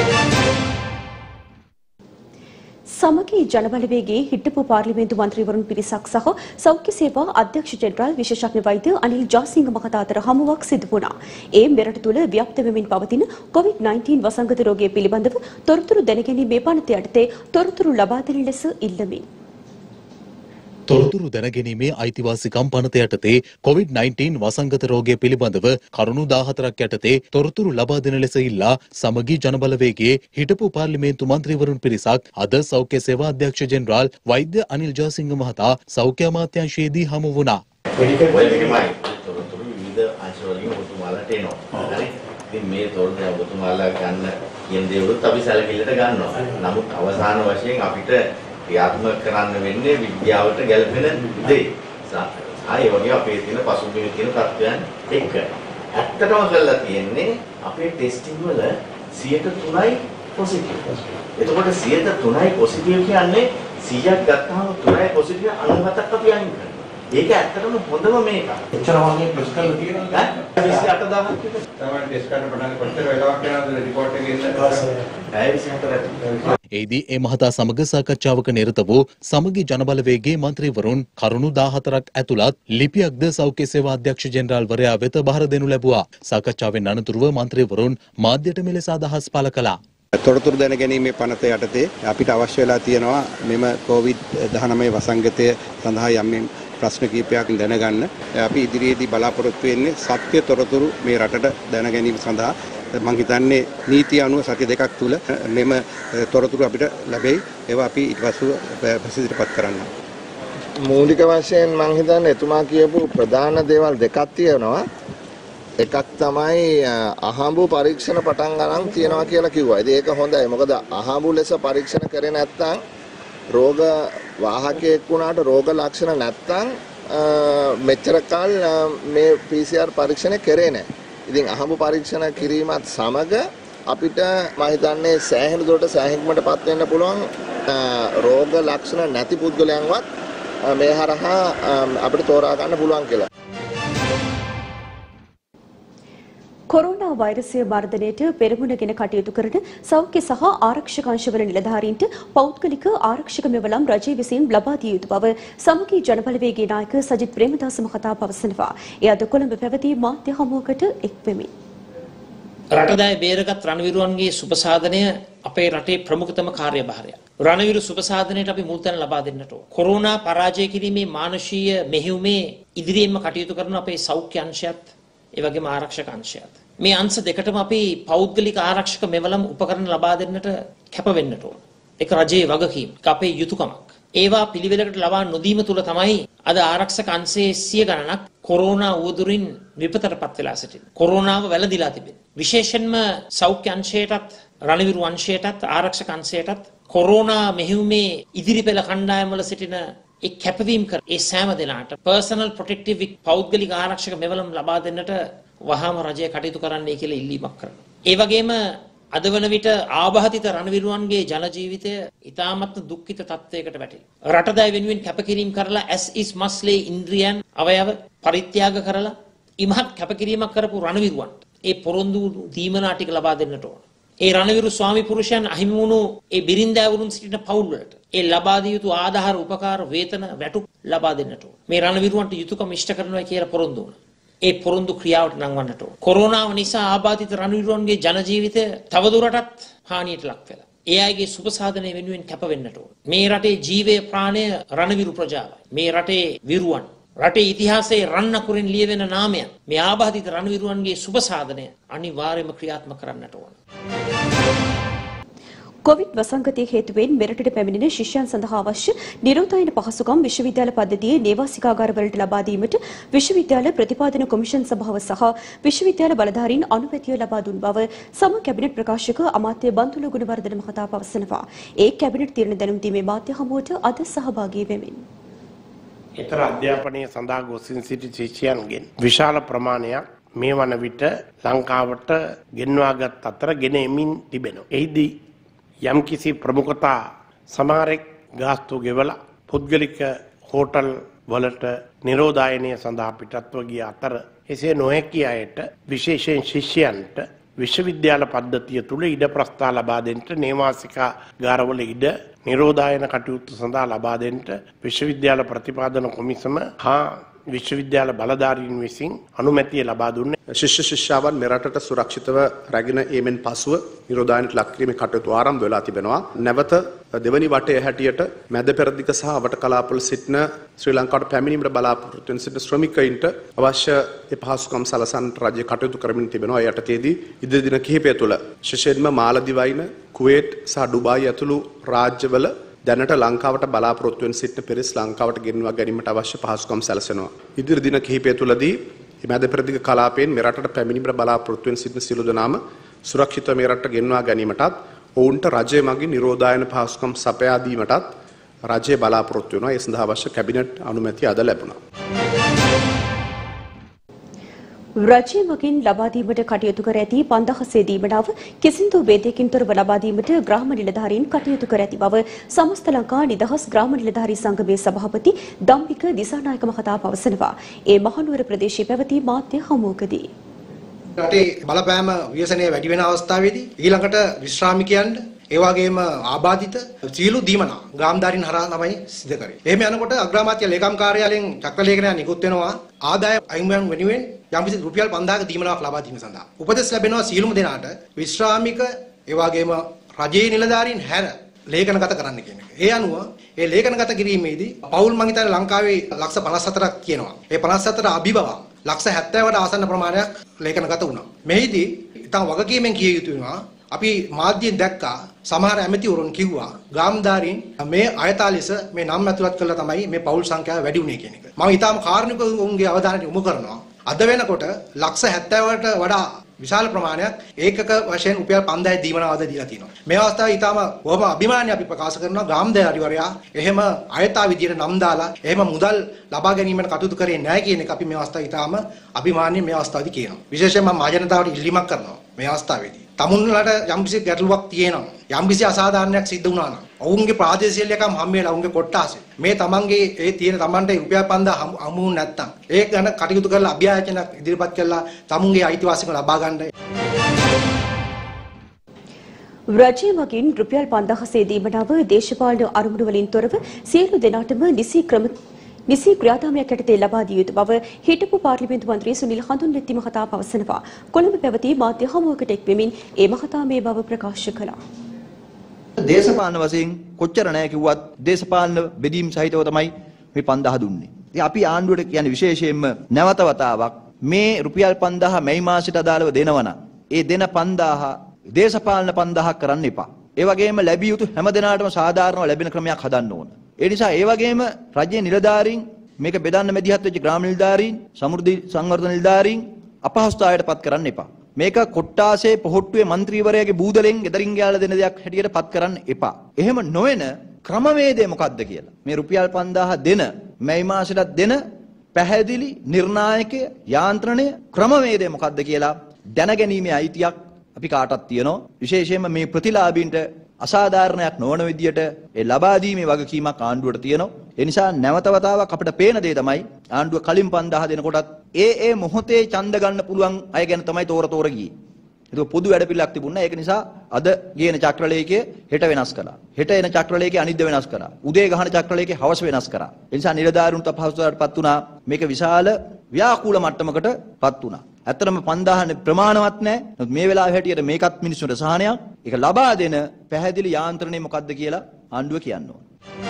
සමගී ජනබලවේගයේ හිටපු පාර්ලිමේන්තු මන්ත්‍රීවරුන් පිරිසක් සහ සෞඛ්‍ය සේවා අධ්‍යක්ෂ ජෙනරාල් විශේෂඥ වෛද්‍ය අනිල් ජාසිංහ මහතා අතර හමුවක් සිදු වුණා. ඒ මෙරට තුළ ව්‍යාප්ත වෙමින් පවතින COVID-19 වසංගත රෝගය පිළිබඳව තොරතුරු දැනගැනීමේ පනත යටතේ තොරතුරු ලබා දෙන ලෙස ඉල්ලමි. තොරතුරු දැනගැනීමේ අයිතිවාසිකම් පනත යටතේ COVID-19 වසංගත රෝගය පිළිබඳව කරුණු 14ක් යටතේ තොරතුරු ලබා දෙන ලෙස ඉල්ලා සමගී ජනබලවේගයේ හිටපු පාර්ලිමේන්තු මන්ත්‍රීවරුන් පිරිසක් අද සෞඛ්‍ය සේවා අධ්‍යක්ෂ ජෙනරාල් වෛද්‍ය අනිල් ජාසිංහ මහතා සෞඛ්‍ය අමාත්‍යාංශයේදී හමු වුණා. තොරතුරු විවිධ අංශවලින් ඔබතුමාලට එනවා. හරි. ඉතින් මේ තොරතුරු ඔබතුමාලා ගන්න කියන දේවලුත් අපි සැලකිල්ලට ගන්නවා. නමුත් අවසාන වශයෙන් අපිට ක්‍රියාත්මක කරන්න වෙන්නේ විද්‍යාවට ගැළපෙන දේ. ආයේ වගේ අපේ තියෙන පසුබිම තියෙන තත්ත්වයන් එක්ක. ඇත්තටම කරලා තියෙන්නේ අපේ ටෙස්ටිං වල 3%යි පොසිටිව්. එතකොට 3%යි පොසිටිව් කියන්නේ 100ක් ගත්තාම 3යි පොසිටිව් 97ක් අපි අයින් කරනවා. ඒක ඇත්තටම හොඳම මේක. එච්චර වගේ ප්‍රෙස් කරලා තියෙනවා. 28000ක් විතර. තමයි ටෙස්ට් කරන්න පටන් කොච්චර වෙලාවක් යනවද රිපෝට් එකේ ඉන්න? එෙහිදී ඒ මහතා සමග සාකච්ඡාවක නිරත වූ සමගි ජනබලවේගයේ මන්ත්‍රීවරුන් කරුණු 14ක් ඇතුළත් ලිපියක්ද සෞඛ්‍ය සේවා අධ්‍යක්ෂ ජෙනරාල්වරයා වෙත බහර දෙනු ලැබුවා. සාකච්ඡාවෙන් අනතුරුව මන්ත්‍රීවරුන් මාධ්‍යට මෙලෙස අදහස් පළ කළා. තොරතුරු දැනගැනීමේ පනත යටතේ අපිට අවශ්‍ය වෙලා තියෙනවා මෙම COVID-19 වසංගතය සඳහා යම් ප්‍රශ්න කීපයක් දැනගන්න. අපි ඉදිරියේදී බලාපොරොත්තු වෙන්නේ සත්‍ය තොරතුරු මේ රටට දැන ගැනීම සඳහා මම හිතන්නේ නීතිය අනුව සති දෙකක් තුල මෙම තොරතුරු අපිට ලැබෙයි. ඒවා අපි ඊට පස්සෙ ප්‍රසිද්ධිපත් කරන්න. මූලික වශයෙන් මම හිතන්නේ එතුමා කියපු ප්‍රධාන දේවල් දෙකක් තියෙනවා. එකක් තමයි අහඹු පරීක්ෂණ පටන් ගන්න තියනවා කියලා කිව්වා. ඉතින් ඒක හොඳයි. මොකද අහඹු ලෙස පරීක්ෂණ කරේ නැත්නම් රෝග වාහකයෙක් වුණාට රෝග ලක්ෂණ නැත්නම් මෙච්චර කල් මේ PCR පරීක්ෂණ කරේ නැහැ. ඉතින් අහඹු පරීක්ෂණ කිරීමත් සමග අපිට මම හිතන්නේ සෑහෙන දුරට සෑහීමකටපත් වෙන්න පුළුවන් රෝග ලක්ෂණ නැති පුද්ගලයන්වත් මේ හරහා අපිට තෝරා ගන්න පුළුවන් කියලා. කොරෝනා වෛරසය වර්ධනයට පෙරමුණගෙන කටයුතු කරන සෞඛ්‍ය සහ ආරක්ෂක අංශවල නිලධාරීන්ට පෞද්ගලික ආරක්ෂක මෙවලම් රජය විසින් ලබා දිය යුතු බව සමගි ජනබලවේගයේ නායක සජිත් ප්‍රේමදාස මහතා පවසනවා. එය අද කොළඹ පැවති මාධ්‍ය හමුවකට එක් වෙමින්. රටදාය බේරගත් රණවිරුවන්ගේ සුපසාධනය අපේ රටේ ප්‍රමුඛතම කාර්යභාරයක්. රණවිරු සුපසාධනයට අපි මුල් තැන ලබා දෙන්නට ඕන. කොරෝනා පරාජය කිරීමේ මානුෂීය මෙහෙයුමේ ඉදිරියෙන්ම කටයුතු කරන අපේ සෞඛ්‍ය අංශයත් ඒ වගේම ආරක්ෂක අංශයත් මේ අංශ දෙකටම අපි පෞද්ගලික ආරක්ෂක මෙවලම් උපකරණ ලබා දෙන්නට කැප වෙන්නට ඕන. ඒක රජයේ වගකීම. ඒක අපේ යුතුයකමක්. ඒවා පිළිවෙලකට ලබා නොදීම තුල තමයි අද ආරක්ෂක අංශයේ 100 ගණනක් කොරෝනා උවදුරින් විපතටපත් වෙලා සිටින්නේ. කොරෝනාව වැළඳිලා තිබෙනවා. විශේෂයෙන්ම සෞඛ්‍ය අංශයටත් රණවිරු අංශයටත් ආරක්ෂක අංශයටත් කොරෝනා මෙහෙයුමේ ඉදිරිපෙළ කණ්ඩායම් වල සිටින ඒ කැපවීම කර ඒ සෑම දෙනාට පර්සනල් ප්‍රොටෙක්ටිව් පෞද්ගලික ආරක්ෂක මෙවලම් ලබා දෙන්නට වහාම රජය කටයුතු කරන්නයි කියලා ඉල්ලීමක් කරනවා. ඒ වගේම අද වන විට ආබාධිත රණවිරුවන්ගේ ජන ජීවිතය ඉතාමත් දුක්ඛිත තත්ත්වයකට වැටිලා. රටදය වෙනුවෙන් කැපකිරීම කරලා as is must lay ඉන්ද්‍රියන් අවයව පරිත්‍යාග කරලා ඉමහත් කැපකිරීමක් කරපු රණවිරුවන්ට ඒ පොරොන්දු දීමනා ටික ලබා දෙන්නට ඕන. ඒ රණවිරු ස්වාමි පුරුෂයන් අහිමි වුණු ඒ බිරින්දෑවරුන් සිටින පවුල් වලට ඒ ලබා දිය යුතු ආධාර උපකාර වේතන වැටුප් ලබා දෙන්නට ඕන. මේ රණවිරුවන්ට යුතුයකම ඉෂ්ට කරනවා කියලා පොරොන්දු වුණා. ඒ පොරොන්දු ක්‍රියාවට නංවන්නට ඕන. කොරෝනාව නිසා ආබාධිත රණවිරුවන්ගේ ජන ජීවිතය තවදුරටත් හානියට ලක් වෙලා. ඒ අයගේ සුබ සාධනය වෙනුවෙන් කැප වෙන්නට ඕන. මේ රටේ ජීවය ප්‍රාණය රණවිරු ප්‍රජාවයි. මේ රටේ විරුවන් රටේ ඉතිහාසයේ රන් අකුරින් ලියවෙන නාමයන් මේ ආබාධිත රණවිරුවන්ගේ සුබ සාධනය අනිවාර්යයෙන්ම ක්‍රියාත්මක කරන්නට ඕන. කොවිඩ් වසංගතයේ හේතුවෙන් මෙරටට පැමිණෙන ශිෂ්‍යයන් සඳහා අවශ්‍ය නිරෝධායන පහසුකම් විශ්වවිද්‍යාල පද්ධතියේ නේවාසිකාගාරවලට ලබා දීමට විශ්වවිද්‍යාල ප්‍රතිපාදන කොමිෂන් සභාව සහ විශ්වවිද්‍යාල බලධාරීන් අනුමැතිය ලබා දුන් බව සම කැබිනට් ප්‍රකාශක අමාත්‍ය බන්තුල ගුණවර්ධන මහතා පවසනවා. ඒ කැබිනට් තීරණ දැනුම් දීමේ මාධ්‍ය හමුවට අද සහභාගී වෙමින් ඊතර අධ්‍යාපනය සඳහා ගොසින් සිටි ශිෂ්‍යයන්ගෙන් විශාල ප්‍රමාණයක් මේ වන විට ලංකාවට ගෙන්වාගත් අතර ගෙන එමින් තිබෙනවා. එහිදී යම්කිසි ප්‍රමුඛතා සමහරෙක් ගාස්තු ගෙවලා පුද්ගලික හෝටල් වලට නිරෝධායනය සඳහා පිටත්ව ගිය අතර එසේ නොහැකි අයට විශේෂයෙන් ශිෂ්‍යයන්ට විශ්වවිද්‍යාල පද්ධතිය තුල ඉඩ ප්‍රස්තාව ලබා දෙන්නට නේවාසිකාගාරවල ඉඩ නිරෝධායන කටයුතු සඳහා ලබා දෙන්නට විශ්වවිද්‍යාල ප්‍රතිපාදන කොමිසම හා විශ්වවිද්‍යාල බලධාරීන් විසින් අනුමැතිය ලබා දුන්නේ. ශිෂ්‍ය ශිෂ්‍යාවන් මෙරටට සුරක්ෂිතව රැගෙන ඒමෙන් පසුව නිරෝධායනට ලක් කිරීමේ කටයුතු ආරම්භ වෙලා තිබෙනවා. නැවත දෙවනි වටේ හැටියට මැද පෙරදිග සහ අවට කලාපවල සිටින ශ්‍රී ලංකාවට පැමිණීමට බලාපොරොත්තු වෙන සිටින ශ්‍රමිකයින්ට අවශ්‍ය ඒ පහසුකම් සලසන්නට රජය කටයුතු කරමින් තිබෙනවා. ඒ යටතේදී ඉදිරි දින කිහිපය තුළ විශේෂයෙන්ම මාලදිවයින, කුවේට් සහ ඩුබායි ඇතුළු රාජ්‍යවල දැනට ලංකාවට බලාපොරොත්තු වෙන සිටින පිරිස් ලංකාවට ගෙන්වා ගැනීමට අවශ්‍ය පහසුකම් සැලසෙනවා. ඉදිරි දින කිහිපය තුළදී මැද පෙරදිග කලාපයෙන් මෙරටට පැමිණීමට බලාපොරොත්තු වෙන සිටින සියලු දෙනාම සුරක්ෂිත මේ රටට ගෙන්වා ගැනීමටත් ඔවුන්ට රජය මගින් නිරෝධායන පහසුකම් සපයා දීමටත් රජය බලාපොරොත්තු වෙනවා. ඒ සඳහා අවශ්‍ය කැබිනට් අනුමැතිය අද ලැබුණා. රජය මගින් ලබා දීමට කටයුතු කර ඇති 5000 දීමනාව කිසිදු වේදයකින් තොරව ලබා දීමට ග්‍රාම නිලධාරීන් කටයුතු කර ඇති බව සමස්ත ලංකා නිදහස් ග්‍රාම නිලධාරී සංගමේ සභාපති දම්මික දිසානායක මහතා පවසනවා. ඒ මහනුවර ප්‍රදේශයේ පැවති මාධ්‍ය හමුවකදී රටේ බලපෑම ව්‍යසනය වැඩි වෙන අවස්ථාවේදී ඊළඟට විශ්‍රාමිකයන්ට ඒ වගේම ආබාධිත සීලු දීමනා ග්‍රාමධාරීන් හරහා ළමයි සිදු කරේ. එහෙම යනකොට අග්‍රාමාත්‍ය ලේකම් කාර්යාලයෙන් චක්‍ර ලේඛනයක් නිකුත් වෙනවා ආදාය අයින් වෙනුවෙන් යම්කිසි රුපියල් 5000ක දීමනාවක් ලබා දීම සඳහා. උපදෙස් ලැබෙනවා සීලුම දෙනාට විශ්‍රාමික ඒ වගේම රජයේ නිලධාරීන් හැර ලේඛනගත කරන්න කියන එක. ඒ අනුව ඒ ලේඛනගත කිරීමේදී පවුල් මං හිතන්නේ ලංකාවේ ලක්ෂ 54ක් කියනවා. ඒ 54 අභිබව ලක්ෂ 70කට ආසන්න ප්‍රමාණයක් ලේඛනගත වුණා. මෙහිදී ඉතින් වගකීමෙන් කිය යුතු වෙනවා අපි මාධ්‍යයෙන් දැක්කා සමහර ඇමතිවරුන් කිව්වා ග්‍රාමධාරීන් මේ අයථා ලෙස මේ නම් ඇතුළත් කළා තමයි මේ පවුල් සංඛ්‍යාව වැඩි වුණේ කියන එක. මම ඊටාම කාරුණිකවුන්ගේ අවධානයට යොමු කරනවා. අද වෙනකොට ලක්ෂ 70කට වඩා විශාල ප්‍රමාණයක් ඒකක වශයෙන් රුපියල් 5000 දීමනාවද දීලා තියෙනවා. මේ අවස්ථාවේ ඊටාම බොහොම අභිමානයෙන් අපි ප්‍රකාශ කරනවා ග්‍රාමධාරීවරයා එහෙම අයථා විදියට නම් දාලා එහෙම මුදල් ලබා ගැනීමට කටයුතු කරේ නැහැ කියන එක අපි මේ අවස්ථාවේ ඊටාම අභිමානයෙන් මේ අවස්ථාවේදී කියනවා. විශේෂයෙන්ම මම මහජනතාවට ඉල්ලීමක් කරනවා මේ අවස්ථාවේදී. තමුන්ලට යම්කිසි ගැටලුවක් තියෙනවා යම්කිසි අසාධාරණයක් සිද්ධ වුණා නම් ඔවුන්ගේ ප්‍රාදේශීය ලේකම් හම් වෙලා ඔවුන්ගේ කොට්ටාසේ මේ තමන්ගේ ඒ තියෙන තමන්ට රුපියල් 5000 හමු නැත්තම් ඒක ගැන කටයුතු කරලා අභ්‍යාචනයක් ඉදිරිපත් කරලා තමුන්ගේ අයිතිවාසිකම් ලබා ගන්න. රජය මගින් රුපියල් 5000 දීමනාව දේශපාලන අරමුණු වලින් තොරව සියලු දෙනාටම නිසි ක්‍රියාදාමයක් යටතේ ලබා දිය යුතු බව හිටපු පාර්ලිමේන්තු මන්ත්‍රී සුනිල් හඳුන්නෙත්ති මහතා පවසනවා. කොළඹ පැවති මාධ්‍ය හමුවකට එක් වෙමින් ඒ මහතා මේ බව ප්‍රකාශ කළා. දේශපාලන වශයෙන් කොච්චර නැහැ කිව්වත් දේශපාලන බෙදීම් සහිතව තමයි මේ 5000 දුන්නේ. ඉතින් අපි ආණ්ඩුවට කියන්නේ විශේෂයෙන්ම නැවත වතාවක් මේ රුපියල් 5000 මැයි මාසෙට අදාළව දෙනවනම් ඒ දෙන 5000 දේශපාලන 5000ක් කරන්න එපා. ඒ වගේම ලැබිය යුතු හැම දිනාටම සාධාරණව ලැබෙන ක්‍රමයක් හදන්න ඕන. ඒ නිසා ඒ වගේම රජයේ නිලධාරීන් මේක බෙදන්න මැදිහත් වෙච්ච ග්‍රාම නිලධාරීන් සමෘද්ධි සංවර්ධන නිලධාරීන් අපහසුතාවයට පත් කරන්න එපා. මේක කොට්ටාසේ පොහොට්ටුවේ മന്ത്രിවරයාගේ බූදලෙන් ගෙදරින් ගියාලා දෙන දෙයක් හැටියට පත් කරන්න එපා. එහෙම නොවන ක්‍රමවේදය මොකක්ද කියලා මේ රුපියල් 5000 දෙන මැයි මාසෙටත් දෙන පැහැදිලි නිර්ණායක යාන්ත්‍රණය ක්‍රමවේදය මොකක්ද කියලා දැනගැනීමේ අයිතියක් අපි කාටත් තියෙනවා. විශේෂයෙන්ම මේ ප්‍රතිලාභීන්ට අසාධාරණයක් නොවන විදියට ඒ ලබා දීමේ වගකීමක් ආණ්ඩුවට තියෙනවා. ඒ නිසා නැවත වතාවක් අපිට පේන දේ තමයි ආණ්ඩුව කලින් 5000 දෙනකොටත් ඒ මොහොතේ ඡන්ද ගන්න පුළුවන් අය ගැන තමයි තෝර ගියේ. ඒක පොදු වැඩපිළිවෙලක් තිබුණා. ඒක නිසා අද ගේන චක්‍රලේඛය හෙට වෙනස් කළා. හෙට එන චක්‍රලේඛය අනිද්දා වෙනස් කළා. උදේ ගහන චක්‍රලේඛය හවස වෙනස් කරා. ඒ නිසා නිලධාරීන්ට අපහසුතාවයටපත් වුණා. මේක විශාල ව්‍යාකූල මට්ටමකටපත් වුණා. ඇත්තටම 5000 ප්‍රමාණවත් නැහැ. නමුත් මේ වෙලාවේ හැටියට මේකත් මිනිස්සුන්ට සහනයක්. ඒක ලබා දෙන පැහැදිලි යාන්ත්‍රණය මොකක්ද කියලා ආණ්ඩුව කියන්න ඕන.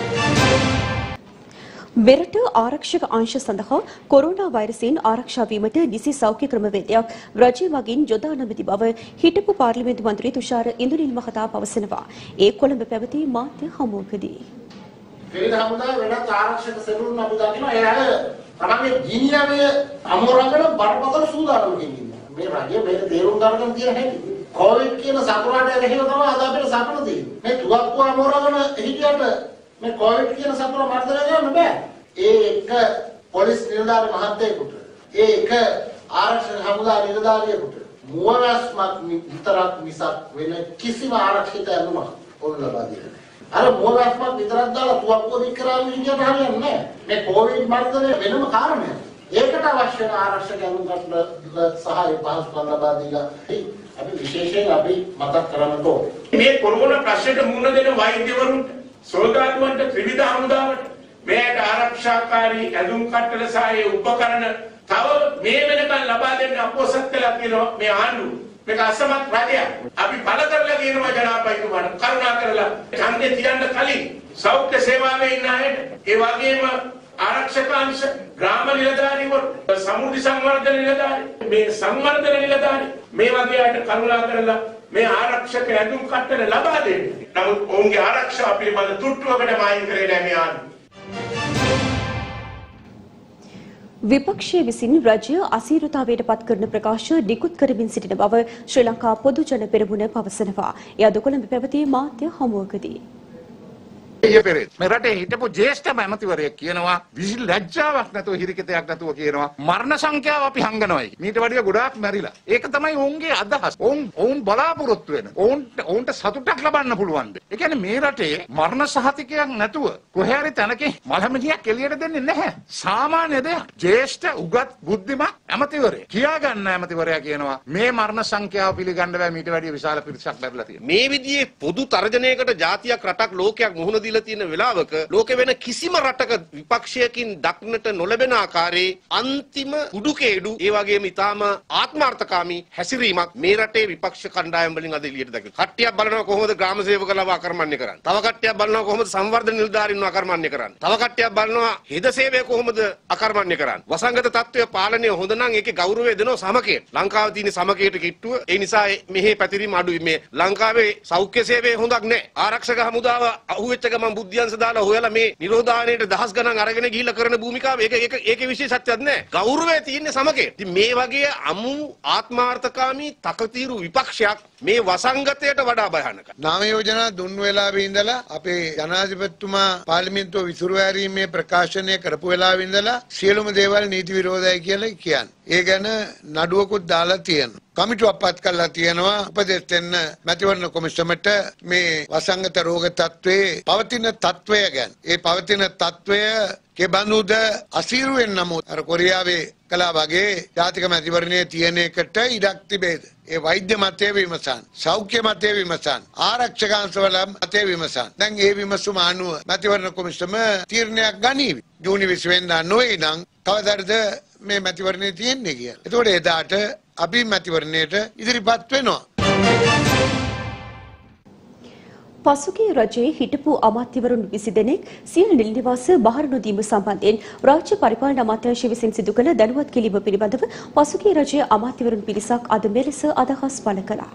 මෙරට ආරක්ෂක අංශ සඳහා කොරෝනා වෛරසයෙන් ආරක්ෂා වීමට නිසි සෞඛ්‍ය ක්‍රමවේදයක් රජය මගින් යොදා නොමැති බව හිටපු පාර්ලිමේන්තු මන්ත්‍රී තුෂාර ඉන්දුනිල් මහතා පවසනවා. ඒ කොළඹ පැවති මාධ්‍ය හමුවකදී විවිධ හමුදා වෙනත් ආරක්ෂක සෙවුරුන් අපි දකිනවා එයාල තමන්ගේ ජීනියාවේ අමෝරගෙන බරපතල සූදානම්කින් ඉන්නවා. මේ රජය මේක තේරුම් ගන්න තියෙන හැටි. කොවිඩ් කියන සතුරාට රැහිව තමයි අද අපිට සපන තියෙන්නේ. මේ තුවක්කුව අමෝරගෙන හිටියට මේ කොවිඩ් කියන සතුර මර්ධනය කරන්න බෑ. ඒ එක පොලිස් නිලධාරි මහත්තයෙකුට ඒ එක ආරක්ෂක හමුදා නිලධාරියෙකුට මුවවැස්මක් විතරක් මිසක් වෙන කිසිම ආරක්ෂිත ඇඳුමක් ඕන ලබා දෙන්නේ. අර මුවවැස්මක් විතරක් දාලා තුවක්කුව දික් කරාම විදියට හරියන්නේ නැහැ. මේ කොවිඩ් මර්ධනය වෙනම කාරණයක්. ඒකට අවශ්‍ය වෙන ආරක්ෂක ඇඳුම් කට්ල සහ පහසුකම් ලබා දීලා අපි විශේෂයෙන් අපි මතක් කරන්න ඕනේ. මේ කොරෝනා ප්‍රශ්නෙට මුහුණ දෙන වෛද්‍යවරුන්ට සෝදාතුන්ට ත්‍රිවිධ හමුදාවට මේකට ආරක්ෂාකාරී ඇඳුම් කට්ටල සහ ඒ උපකරණ තව මේ වෙනකන් ලබා දෙන්න අපොසත් කළා කියනවා මේ ආණ්ඩුව. මේක අසමත් රජයක්. අපි බල කරලා කියනවා ජනාධිපතිතුමාට කරුණා කරලා ඡන්දේ තියන්න කලින් සෞඛ්‍ය සේවාවේ ඉන්න අයට ඒ වගේම ආරක්ෂකාංශ ග්‍රාම නිලධාරීවරු සමෘද්ධි සංවර්ධන නිලධාරී මේ සංවර්ධන නිලධාරී මේ වගේ අයට කරුණා කරලා මේ ආරක්ෂක ඇඳුම් කට්ටල ලබා දෙන්න. නමුත් ඔවුන්ගේ ආරක්ෂාව පිළිබඳ තුට්ටුවකට මායින් කරේ නැහැ මේ ආණ්ඩුව. විපක්ෂයේ විසින් රජය අසීරුතාවයට පත් කරන ප්‍රකාශ නිකුත් කරමින් සිටින බව ශ්‍රී ලංකා පොදු ජන පෙරමුණ පවසනවා. එය අද කොළඹ පැවති මාධ්‍ය හමුවකදී මේ රටේ හිටපු ජ්‍යෙෂ්ඨ ඇමතිවරයෙක් කියනවා විසි ලැජ්ජාවක් නැතුව හිරිකිතයක් නැතුව කියනවා මරණ සංඛ්‍යාව අපි හංගනවායි. මීට වඩා ගොඩාක් මැරිලා. ඒක තමයි ඔවුන්ගේ අදහස්. ඔවුන් බලාපොරොත්තු වෙන. ඔවුන්ට සතුටක් ලබන්න පුළුවන්ද? ඒ කියන්නේ මේ රටේ මරණ සහතිකයක් නැතුව කොහේ හරි තැනක මලමිණියක් එළියට දෙන්නේ නැහැ. සාමාන්‍ය දෙයක්. ජ්‍යෙෂ්ඨ උගත් බුද්ධිමත් ඇමතිවරයෙක් කියා ගන්න ඇමතිවරයා කියනවා මේ මරණ සංඛ්‍යාව පිළිගන්න බෑ මීට වඩා විශාල පිරිසක් මැරිලා තියෙනවා. මේ විදිහේ පොදු තර්ජනයකට ජාතියක් රටක් ලෝකයක් මුහුණ තියෙන වෙලාවක ලෝකෙ වෙන කිසිම රටක විපක්ෂයකින් දක්නට නොලැබෙන ආකාරයේ අන්තිම කුඩුකේඩු ඒ වගේම ඊටාම ආත්මార్థකාමී හැසිරීමක් මේ රටේ විපක්ෂ කණ්ඩායම් වලින් අද එළියට දැක්කේ. කට්ටියක් බලනවා කොහොමද ග්‍රාම සේවකලව අකර්මණ්‍ය කරන්නේ. තව කට්ටියක් බලනවා කොහොමද සංවර්ධන නිලධාරීන්ව අකර්මණ්‍ය කරන්නේ. තව කට්ටියක් බලනවා හෙද සේවය කොහොමද අකර්මණ්‍ය කරන්නේ. වසංගත තත්ත්වය පාලනය හොඳ නම් ඒකේ ගෞරවය දෙනවා සමකයට. ලංකාවේ තියෙන සමකයට කිට්ටුව ඒ නිසා මෙහි පැතිරීම අඩුයි. මේ ලංකාවේ සෞඛ්‍ය සේවය හොඳක් නැහැ. ආරක්ෂක හමුදාව අහුවෙච්ච මම බුද්ධියන්ස දාලා හොයලා මේ නිරෝධානයේට දහස් ගණන් අරගෙන ගිහිල්ලා කරන භූමිකාව ඒකේ විශේෂත්වයක් නැහැ. ගෞරවය තියෙන්නේ සමකේ. ඉතින් මේ වගේ අමු ආත්මార్థකාමී තකතිරු විපක්ෂයක් මේ වසංගතයට වඩා භයානකයි. නාම යෝජනා දුන් වෙලාවේ ඉඳලා අපේ ජනාධිපතිතුමා පාර්ලිමේන්තුව විසිරු හැරීමේ ප්‍රකාශනය කරපු වෙලාවේ ඉඳලා සියලුම දේවල් නීති විරෝධයි කියලා කියන්නේ. ඒ ගැන නඩුවකුත් දාලා තියෙනවා. කමිටුවක් පත් කරලා තියෙනවා උපදෙස් දෙන්න මැතිවරණ කොමිසමට මේ වසංගත රෝග තත්ත්වයේ පවතින තත්ත්වය ගැන. ඒ පවතින තත්ත්වය කෙබඳුද අසීරුවෙන් නමුත් අර කොරියාවේ කළා වගේ ජාතික මැතිවරණයේ තියෙන එකට ඉඩක් තිබේද? ඒ වෛද්‍ය මතය විමසන්, සෞඛ්‍ය මතය විමසන්, ආරක්ෂකාංශවල මතය විමසන්. දැන් ඒ විමසුම අනුව මැතිවරණ කොමිසම තීරණයක් ගනීවි. ජූනි 20 වෙනිදා නොවේ නම් කවදාද මේ මැතිවරණය තියෙන්නේ කියලා. එතකොට එදාට අපි මැතිවරණයට ඉදිරිපත් වෙනවා. පසුගිය රජයේ හිටපු අමාත්‍යවරුන් 20 දෙනෙක් සියලු නිල නිවාස බහර නොදීම සම්බන්ධයෙන් රාජ්‍ය පරිපාලන අමාත්‍යාංශය විසින් සිදු කළ දැනුවත් කිරීම පිළිබඳව පසුගිය රජයේ අමාත්‍යවරුන් පිරිසක් අද මෙලෙස අදහස් පළ කළා.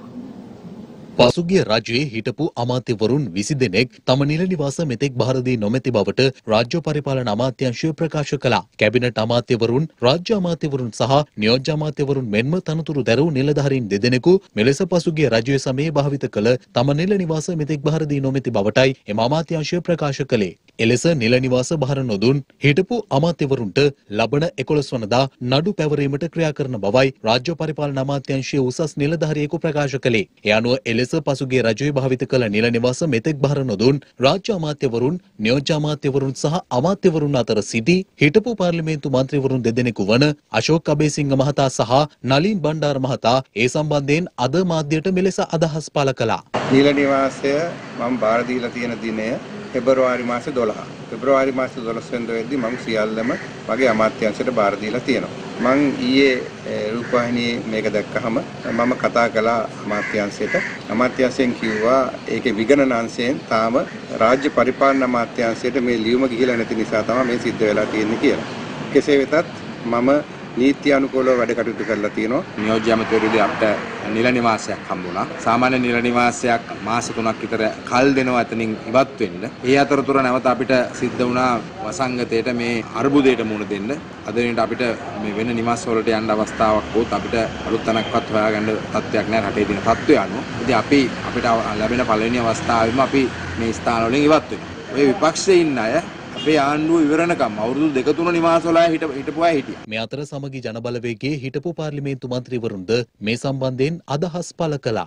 පසුගිය රජයේ හිටපු අමාත්‍යවරුන් 20 දෙනෙක් තම නිල නිවාස මෙතෙක් බහර දී නොමැති බවට රාජ්‍ය පරිපාලන අමාත්‍යාංශය ප්‍රකාශ කළා. කැබිනට් අමාත්‍යවරුන්, රාජ්‍ය අමාත්‍යවරුන් සහ නියෝජ්‍ය අමාත්‍යවරුන් මෙන්ම තනතුරු දැරූ නිලධාරීන් දෙදෙනෙකු මෙලෙස පසුගිය රජයේ සමයේ භාවිත කළ තම නිල නිවාස මෙතෙක් බහර දී නොමැති බවටයි එම අමාත්‍යාංශය ප්‍රකාශ කළේ. එලෙස නිල නිවාස බහර නොදුන් හිටපු අමාත්‍යවරුන්ට ලබන 11 වනදා නඩු පැවරීමට ක්‍රියා කරන බවයි රාජ්‍ය පරිපාලන අමාත්‍යාංශයේ උසස් නිලධාරියෙකු ප්‍රකාශ කළේ. ඒ අනුව එලෙස පසුගිය රජයේ භාවිත කළ නිල නිවාස මෙතෙක් බහර නොදුන් රාජ්‍ය අමාත්‍යවරුන්, නියෝජ්‍ය අමාත්‍යවරුන් සහ අමාත්‍යවරුන් අතර සිටි හිටපු පාර්ලිමේන්තු මන්ත්‍රීවරුන් දෙදෙනෙකු වන අශෝක් අබේසිංහ මහතා සහ නලින් බණ්ඩාර මහතා ඒ සම්බන්ධයෙන් අද මාධ්‍යයට මෙලෙස අදහස් පළ කළා. නිල නිවාසය මම බාර දීලා තියෙන දිනය පෙබරවාරි මාසේ 12. පෙබරවාරි මාසේ 12 වෙනිදා වෙද්දී මම සියල්ලම මගේ අමාත්‍යාංශයට බාර දීලා තියෙනවා. මං ඊයේ රූපවාහිනියේ මේක දැක්කහම මම කතා කළා අමාත්‍යාංශයට. අමාත්‍යාංශයෙන් කිව්වා ඒකේ විගණන අංශයෙන් තාම රාජ්‍ය පරිපාලන අමාත්‍යාංශයට මේ ලියුම ගිහිලා නැති නිසා තමයි මේ සිද්ධ වෙලා තියෙන්නේ කියලා. කෙසේ වෙතත් මම නීති අනුකූලව වැඩ කටයුතු කරලා තියෙනවා. නියෝජ්‍ය අමාත්‍යවරුන්ගේ අපට නිල නිවාසයක් හම්බුණා. සාමාන්‍ය නිල නිවාසයක් මාස 3ක් විතර කල් දෙනවා එතනින් ඉවත් වෙන්න. ඒ අතරතුර නැවත අපිට සිද්ධ වුණා වසංගතයට මේ අර්බුදයට මුහුණ දෙන්න. අද වෙනට අපිට මේ වෙන නිවාස වලට යන්න අවස්ථාවක් වොත් අපිට අලුත් තැනක්වත් හොයාගන්න තත්ත්වයක් නැහැ රටේ තියෙන තත්ත්වය අනුව. ඉතින් අපිට ලැබෙන පළවෙනි අවස්ථාවෙම අපි මේ ස්ථාන වලින් ඉවත් වෙනවා. ඔය විපක්ෂයේ ඉන්න අය අපේ ආණ්ඩුව ඉවරනකම් අවුරුදු 2-3 නිවාසවල හිටපු අය හිටියා. මේ අතර සමගි ජනබලවේගයේ හිටපු පාර්ලිමේන්තු මන්ත්‍රීවරුන්ද මේ සම්බන්ධයෙන් අදහස් පළ කළා.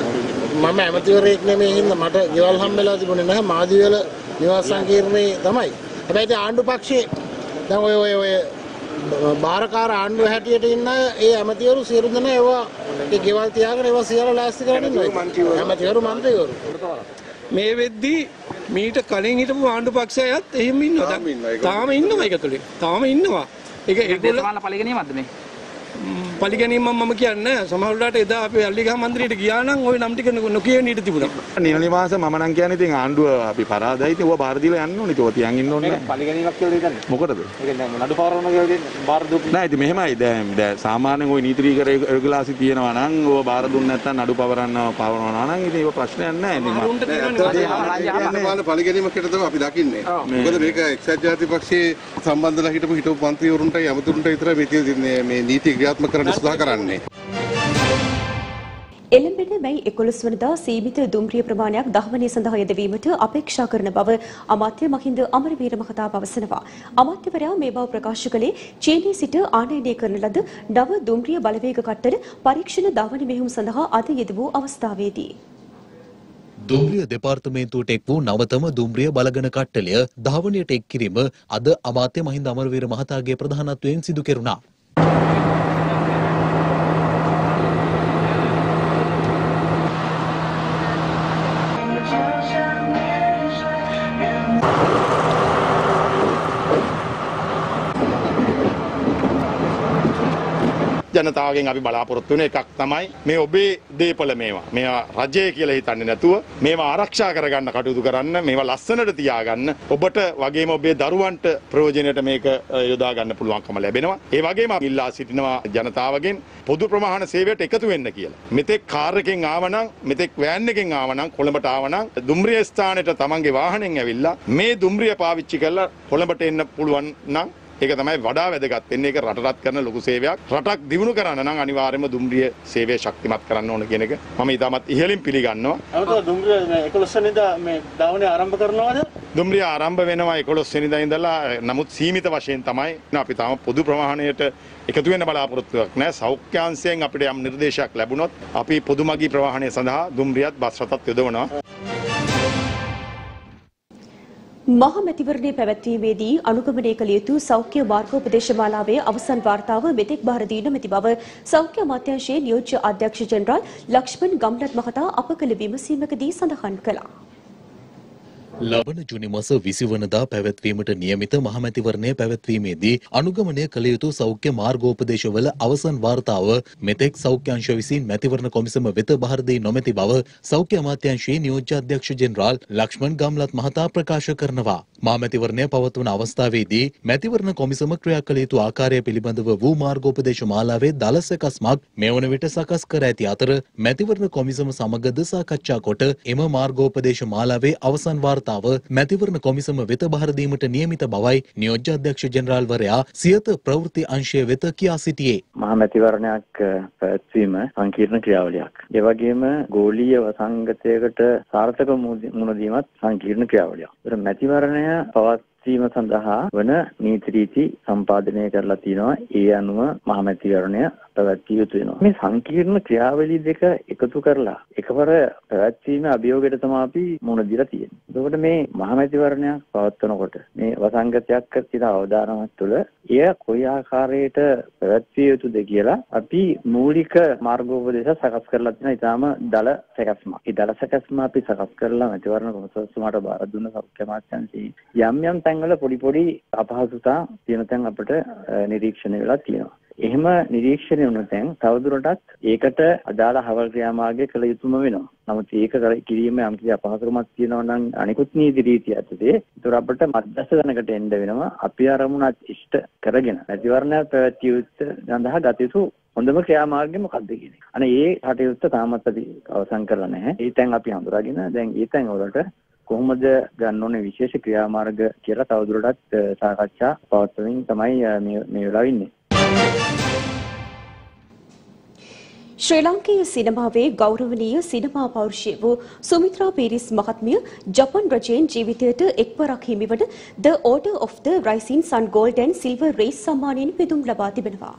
මම ඇමතිවරයෙක් නෙමෙයි හින්දා මට ගෙවල් හම්බෙලා තිබුණේ නැහැ. මාදිවල නිවාස සංකීර්ණේ තමයි. හැබැයි ආණ්ඩු පක්ෂයේ දැන් ඔය බාරකාර ආණ්ඩුව හැටියට ඉන්න ඒ ඇමතිවරු සියලු දෙනා ඒවා ඒ ගෙවල් තියාගෙන ඒවා සියල්ල ලෑස්ති කරගෙන ඉන්නවා. ඇමතිවරු මන්ත්‍රීවරු. මේ වෙද්දී මීට කලින් හිටපු ආණ්ඩු පක්ෂයත් එහෙම ඉන්නවා. තාම ඉන්නවා ඒක තුලින්. තාම ඉන්නවා. ඒක ඒගොල්ලෝ දේශපාලන පරිගණනයක්ද මේ? පරිගැනීම මම කියන්නේ සමහරවිට එදා අපේ අල්ලිගහ මන්දිරයට ගියා නම් ওই නම් ටික නොකියවෙන්න ඉඩ තිබුණා. නිල නිවාස මම නම් කියන්නේ ඉතින් ආණ්ඩුව අපි පරාදයි ඉතින් ඔය බාර දීලා යන්න ඕනේ. ඒක තියන් ඉන්න ඕනේ. පරිගැනීමක් කියලා දෙන්නේ. මොකටද? ඒක දැන් නඩු පවරන කියලා දෙන්නේ බාර දුක්. නෑ ඉතින් මෙහෙමයි දැන් සාමාන්‍යයෙන් ওই නීතිරීක රෙගුලාසි තියෙනවා නම් ඔය බාර දුන්නේ නැත්නම් නඩු පවරනවා නම් ඉතින් ඒක ප්‍රශ්නයක් නෑ. ඉතින් පරිගැනීමක් කියලා තමයි අපි දකින්නේ. මොකද මේක එක්සත් ජාතික පක්ෂයේ සම්බන්ධලා හිටපු මන්ත්‍රීවරුන්ටයි ඇමතුරුන්ටයි විතරයි මේ නීති ක්‍රියාත්මක කරන්න උත්සාහ කරන්නේ. එළඹෙන මැයි 11 වනදා සීමිත දුම්රිය ප්‍රමාණයක් දහවනය සඳහා යෙදවීමට අපේක්ෂා කරන බව අමාත්‍ය මහින්ද අමරවීර මහතා පවසනවා. අමාත්‍යවරයා මේ බව ප්‍රකාශ කළේ චීනයේ සිට ආනයනය කරන ලද නව දුම්රිය බලවේග කට්ටර පරීක්ෂණ දහවන මෙහෙයුම් සඳහා අද යෙද වූ අවස්ථාවේදී දුම්රිය දෙපාර්තමේන්තුවට එක් වූ නවතම දුම්රිය බලගන කට්ටලය දහවනයට එක් කිරීම අද අමාත්‍ය මහින්ද අමරවීර මහතාගේ ප්‍රධානත්වයෙන් සිදු කෙරුණා. ජනතාවගෙන් අපි බලාපොරොත්තු වෙන එකක් තමයි මේ ඔබේ දේපල මේවා රජය කියලා හිතන්නේ නැතුව මේවා ආරක්ෂා කරගන්න කටයුතු කරන්න, මේවා ලස්සනට තියාගන්න, ඔබට වගේම ඔබේ දරුවන්ට ප්‍රයෝජනයට මේක යොදා ගන්න පුළුවන්කම ලැබෙනවා. ඒ වගේම ඉල්ලා සිටිනවා ජනතාවගෙන් පොදු ප්‍රවාහන සේවයට එකතු වෙන්න කියලා. මෙතෙක් කාර් එකෙන් ආවනම්, මෙතෙක් වෑන් එකෙන් ආවනම්, කොළඹට ආවනම් දුම්රිය ස්ථානෙට තමන්ගේ වාහනෙන් ඇවිල්ලා මේ දුම්රිය පාවිච්චි කරලා කොළඹට එන්න පුළුවන් නම් ඒක තමයි වඩා වැදගත් වෙන්නේ. ඒක රටටත් කරන ලොකු සේවයක්. රටක් දියුණු කරන්න නම් අනිවාර්යයෙන්ම දුම්රිය සේවය ශක්තිමත් කරන්න ඕන කියන එක මම ඊටමත් ඉහළින් පිළිගන්නවා. අමතක දුම්රිය 11 වෙනිදා මේ ධාවනය ආරම්භ කරනවද? දුම්රිය ආරම්භ වෙනවා 11 වෙනිදා ඉඳලා. නමුත් සීමිත වශයෙන් තමයි. අපි තාම පොදු ප්‍රවාහනයට එකතු වෙන්න බලාපොරොත්තුවක් නැහැ. සෞඛ්‍යාංශයෙන් අපිට යම් නිර්දේශයක් ලැබුණොත් අපි පොදුමගී ප්‍රවාහනය සඳහා දුම්රියත් බස් රටත් යොදවනවා. මහා මැතිවරණයේ පැවැත්වීමේදී අනුගමනය කළ යුතු සෞඛ්‍ය මාර්ගෝපදේශමාලාවේ අවසන් වාර්තාව මෙතෙක් බාර දී නොමැති බව සෞඛ්‍ය අමාත්‍යාංශයේ නියෝජ්‍ය අධ්‍යක්ෂ ජෙනරාල් ලක්ෂ්මන් ගම්ලත් මහතා අප කළ විමසීමකදී සඳහන් කළා. ලබන ජුනි මාස 20 වනදා පැවැත්වීමට නියමිත මහමැතිවරණය පැවැත්වීමේදී අනුගමනය කළ යුතු සෞඛ්‍ය මාර්ගෝපදේශවල අවසන් වාර්තාව මෙතෙක් සෞඛ්‍ය අංශ විසින් මැතිවරණ කොමිසම වෙත බාර දී නොමැති බව සෞඛ්‍ය අමාත්‍යාංශයේ නියෝජ්‍ය අධ්‍යක්ෂ ජෙනරාල් ලක්ෂ්මන් ගම්ලත් මහතා ප්‍රකාශ කරනවා. මහමැතිවරණය පවත්වන අවස්ථාවේදී මැතිවරණ කොමිසම ක්‍රියා කළ යුතු ආකාරය පිළිබඳව වූ මාර්ගෝපදේශ මාලාවේ දල සැකස්මක් මෙවන විට සකස් කර ඇති අතර මැතිවරණ කොමිසම සමගද සාකච්ඡා කොට එම මාර්ගෝපදේශ මාලාවේ අවසන් වාර්තාව මැතිවරණ කොමිසම වෙත බාර දීමට නියමිත බවයි නියෝජ්‍ය අධ්‍යක්ෂ ජෙනරාල්වරයා සියත ප්‍රවෘත්ති අංශය වෙත කියා සිටියේ. මහා මැතිවරණයක් පැවැත්වීම සංකීර්ණ ක්‍රියාවලියක්. ඒ වගේම ගෝලීය වසංගතයකට සාර්ථක මුහුණ දීමත් සංකීර්ණ ක්‍රියාවලියක්. ඒතර මැතිවරණය පවත්වීම සඳහා වන නීති රීති සම්පාදනය කරලා තිනවා. ඒ අනුව මහා මැතිවරණය පැවැත්විය යුතු වෙනවා. මේ සංකීර්ණ ක්‍රියාවලිය දෙක එකතු කරලා එකවර පැවැත්වීම අභියෝගයට තමයි අපි මුහුණ දීලා තියෙන්නේ. එතකොට මේ මහා මැතිවරණයක් පවත්වනකොට මේ වසංගතයක් තියෙන අවධානමත් තුළ එය කොයි ආකාරයට පැවැත්විය යුතුද කියලා අපි මූලික මාර්ගෝපදේශ සකස් කරලා තියෙනවා. ඊටාම දල සැකස්ම. ඒ දල සැකස්ම අපි සකස් කරලා මැතිවරණ කොමසාරිස්තුමාට බාර දුන්න සෞඛ්‍ය අමාත්‍යාංශයේ යම් තැන්වල පොඩි අපහසුතා තියෙන තැන් අපිට නිරීක්ෂණය වෙලා තියෙනවා. එහෙම නිරීක්ෂණය වුණ තැන් තවදුරටත් ඒකට අදාළ හවල් ක්‍රියාමාර්ගය කළ යුතුම වෙනවා. නමුත් ඒක කිරීම යම් කිසි අපහසුකමක් තියෙනවා නම් අනිකුත් නීති රීති යටතේ ඒතර අපිට මධ්‍යස්ථ තැනකට එන්න වෙනවා. අපි අරමුණත් ඉෂ්ට කරගෙන මැතිවරණයක් පැවැත්විය යුතු සඳහා ගත යුතු හොඳම ක්‍රියාමාර්ගය මොකක්ද කියන එක. අනේ ඒ කටයුත්ත තාමත් අපි අවසන් කරලා නැහැ. ඒ තැන් අපි හඳුනාගෙන දැන් ඒ තැන් වලට කොහොමද ගන්න ඕනේ විශේෂ ක්‍රියාමාර්ග කියලා තවදුරටත් සාකච්ඡා පවත්වමින් තමයි මේ වෙලාව ඉන්නේ. ශ්‍රී ලංකීය සිනමාවේ ගෞරවනීය සිනමා පෞරුෂය වූ සුමිත්‍රා පීරිස් මහත්මිය ජපන් රජයෙන් ජීවිතයට එක්වරක් හිමිවන The Order of the Rising Sun Gold and Silver Race සම්මානයෙන් පිදුම් ලබා තිබෙනවා.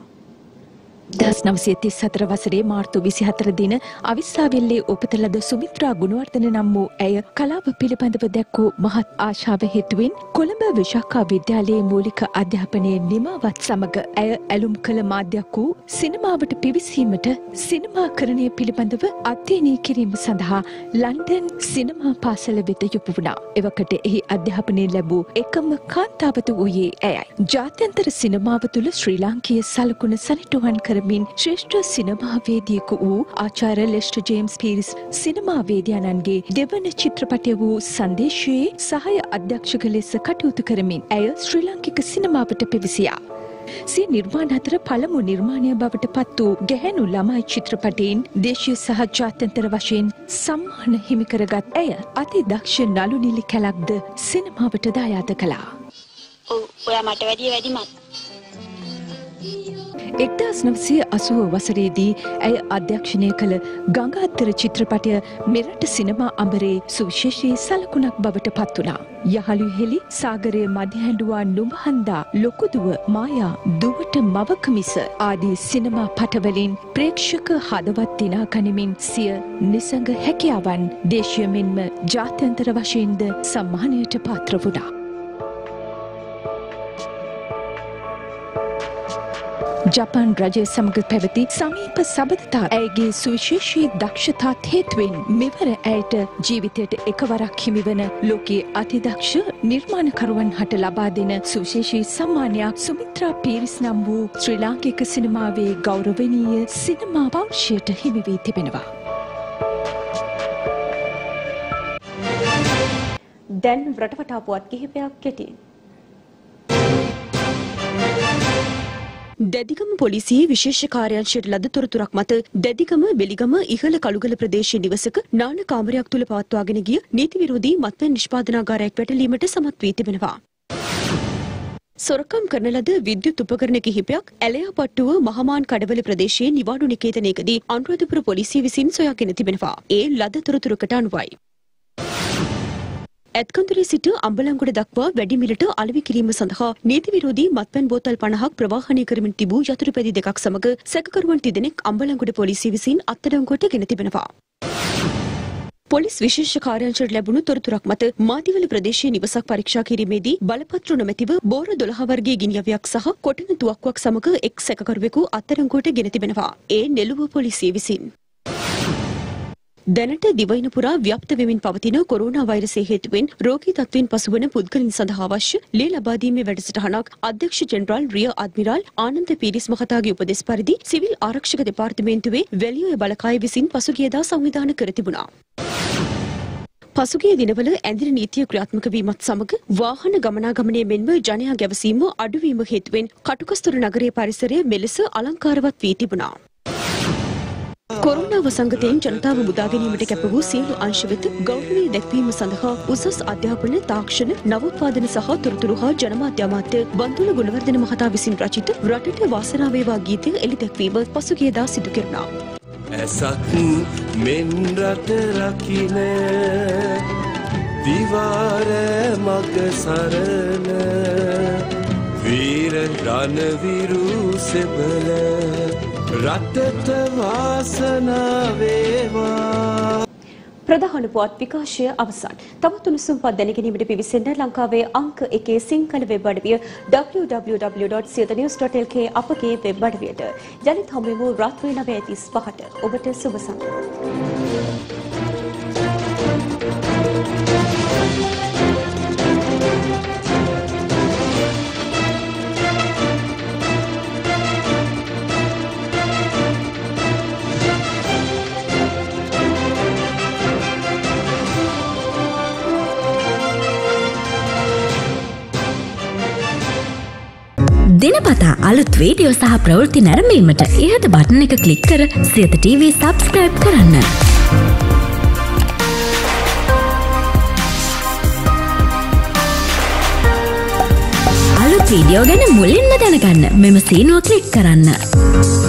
1934 වසරේ මාර්තු 24 දින අවිස්සාවෙල්ලේ උපත ලද සුමිත්‍රා ගුණවර්ධන නම් වූ ඇය කලාව පිළිබඳව දැක්වූ මහත් ආශාව හේතුවෙන් කොළඹ විශාඛා විද්‍යාලයේ මූලික අධ්‍යාපනයේ නිමාවත් සමග ඇය ඇලුම් කළ මාධ්‍යයක් වූ සිනමාවට පිවිසීමට සිනමාකරණය පිළිබඳව අධ්‍යයනය කිරීම සඳහා ලන්ඩන් සිනමා පාසල වෙත යොමු වුණා. එවකට එහි අධ්‍යාපනය ලැබූ එකම කාන්තාවත වූයේ ඇයයි. ජාත්‍යන්තර සිනමාව තුළ ශ්‍රී ලාංකීය සලකුණ සනිටුහන් කර කරමින් ශ්‍රේෂ්ඨ සිනමාවේදියෙකු වූ ආචාර්ය ලෙස්ටර් ජේම්ස් පීරිස් සිනමාවේදියාණන්ගේ දෙවන චිත්‍රපටය වූ සංදේශයේ සහාය අධ්‍යක්ෂක ලෙස කටයුතු කරමින් ඇය ශ්‍රී ලාංකික සිනමාවට පිවිසියා. සිය නිර්මාණ අතර පළමු නිර්මාණය බවට පත් වූ ගැහැණු ළමයි චිත්‍රපටයෙන් දේශීය සහ ජාත්‍යන්තර වශයෙන් සම්මාන හිමි කරගත් ඇය අති දක්ෂ නළු නිලි කැලක්ද සිනමාවට දායාද කළා. ඔව් ඔයා මට වැඩිය වැඩිමත්. 1980 වසරේදී ඇය අධ්‍යක්ෂණය කළ ගංගාත්තර චිත්‍රපටය මෙරට සිනමා අඹරේ සුවිශේෂී සලකුණක් බවට පත් වුණා. යහළු හෙලි සාගරයේ මධ්‍යහැඬුවා නුඹහන්දා ලොකුදුව මායා දුවට මවක මිස ආදී සිනමා පටවලින් ප්‍රේක්ෂක හදවත් දිනා ගනිමින් සිය නිසඟ හැකියාවන් දේශීය මෙන්ම ජාත්‍යන්තර වශයෙන්ද සම්මානයට පාත්‍ර වුණා. ජපාන් රජය සමග පැවති සමීප සබඳතා ඇයගේ සුවිශේෂී දක්ෂතාත් හේතුවෙන් මෙවර ඇයට ජීවිතයට එකවරක් හිමිවන ලෝකයේ අතිදක්ෂ නිර්මාණකරුවන් හට ලබා දෙන සුවිශේෂී සම්මානයක් සුමිත්‍රා පීරිස් නම් වූ ශ්‍රී ලාංකික සිනමාවේ ගෞරවනීය සිනමා පෞරුෂයට හිමි වී තිබෙනවා. දැන් රටවටා පුවත් කිහිපයක් කෙටියෙන්. දැදිගම පොලිසියේ විශේෂ කාර්යාංශයට ලද තොරතුරක් මත දැදිගම බෙලිගම ඉහළ කළුගල ප්‍රදේශයේ නිවසක නාන කාමරයක් තුල පවත්වාගෙන ගිය නීති විරෝධී මත්පැන් නිෂ්පාදනාගාරයක් වැටලීමට සමත් වී තිබෙනවා. සොරකම් කරන ලද විද්‍යුත් උපකරණ කිහිපයක් ඇලයාපට්ටුව මහමාන් කඩවල ප්‍රදේශයේ නිවාඩු නිකේතනයකදී අනුරාධපුර පොලිසිය විසින් සොයාගෙන තිබෙනවා. ඒ ලද තොරතුරකට අනුවයි. ඇත්කන්තුරේ සිට අම්බලන්ගොඩ දක්වා වැඩිමිලට අලෙවි කිරීම සඳහා නීති විරෝධී මත්පැන් බෝතල් 50ක් ප්‍රවාහනය කරමින් තිබූ යතුරුපැදි දෙකක් සමග සැකකරුවන් තිදෙනෙක් අම්බලන්ගොඩ පොලිසිය විසින් අත්අඩංගුවට ගෙන තිබෙනවා. පොලිස් විශේෂ කාර්යාංශයට ලැබුණු තොරතුරක් මත මාතිවල ප්‍රදේශයේ නිවසක් පරීක්ෂා කිරීමේදී බලපත්‍ර නොමැතිව බෝර 12 වර්ගයේ ගිනියවියක් සහ කොටන තුවක්කුවක් සමග එක් සැකකරුවෙකු අත්අඩංගුවට ගෙන තිබෙනවා. ඒ නෙළුව පොලිසිය විසින් දැනට දිවයින පුරා ව්‍යාප්ත වෙමින් පවතින කොරෝනා වෛරසය හේතුවෙන් රෝගී තත්ත්වයෙන් පසුවන පුද්ගලයන් සඳහා අවශ්‍ය ලේ ලබා දීමේ වැඩසටහනක් අධ්‍යක්ෂ general rear admiral Ananda Peiris මහතාගේ උපදෙස් පරිදි සිවිල් ආරක්ෂක දෙපාර්තමේන්තුවේ වැලිඔය බලකාය විසින් පසුගියදා සංවිධානය කර තිබුණා. පසුගිය දිනවල ඇඳිරි නීතිය ක්‍රියාත්මක වීමත් සමග වාහන ගමනාගමනය මෙන්ම ජනයා ගැවසීම අඩුවීම හේතුවෙන් කටුකස්තුර නගරයේ පරිසරය මෙලෙස අලංකාරවත් වී තිබුණා. කොරෝනා වසංගතයෙන් ජනතාව මුදා ගැනීමට කැප වූ සියලු අංශ වෙත ගෞරවය දැක්වීම සඳහා උසස් අධ්‍යාපන තාක්ෂණ නවෝත්පාදන සහ තොරතුරු හා ජනමාධ්‍ය අමාත්‍ය බන්දුල ගුණවර්ධන මහතා විසින් රචිත රටට වාසනාව වේවා ගීතය එළි දැක්වීම පසුගියදා සිදු කෙරුණා. ඇසක් මෙන් රට රකින දිවාර මග සරණ වීර රණවිරු සෙබල රටට වාසනාව වේවා. ප්‍රධාන පුවත් විකාශය අවසන්. තවත් උණුසුම් පත් දැනගැනීමට පිවිසෙන්න ලංකාවේ අංක 1 සිංහල වෙබ් අඩවිය www.siyanews.lk අපගේ වෙබ් අඩවියට. ජනිත හමුවෙමු රාත්‍රී 9:35ට. ඔබට සුබ සන්ධ්‍යාවක්. දිනපතා අලුත් වීඩියෝ සහ ප්‍රවෘත්ති නැරඹීමට ඉහත බටන් එක ක්ලික් කර සියත TV සබ්ස්ක්‍රයිබ් කරන්න. අලුත් වීඩියෝ ගැන මුලින්ම දැනගන්න මෙම සීනුව ක්ලික් කරන්න.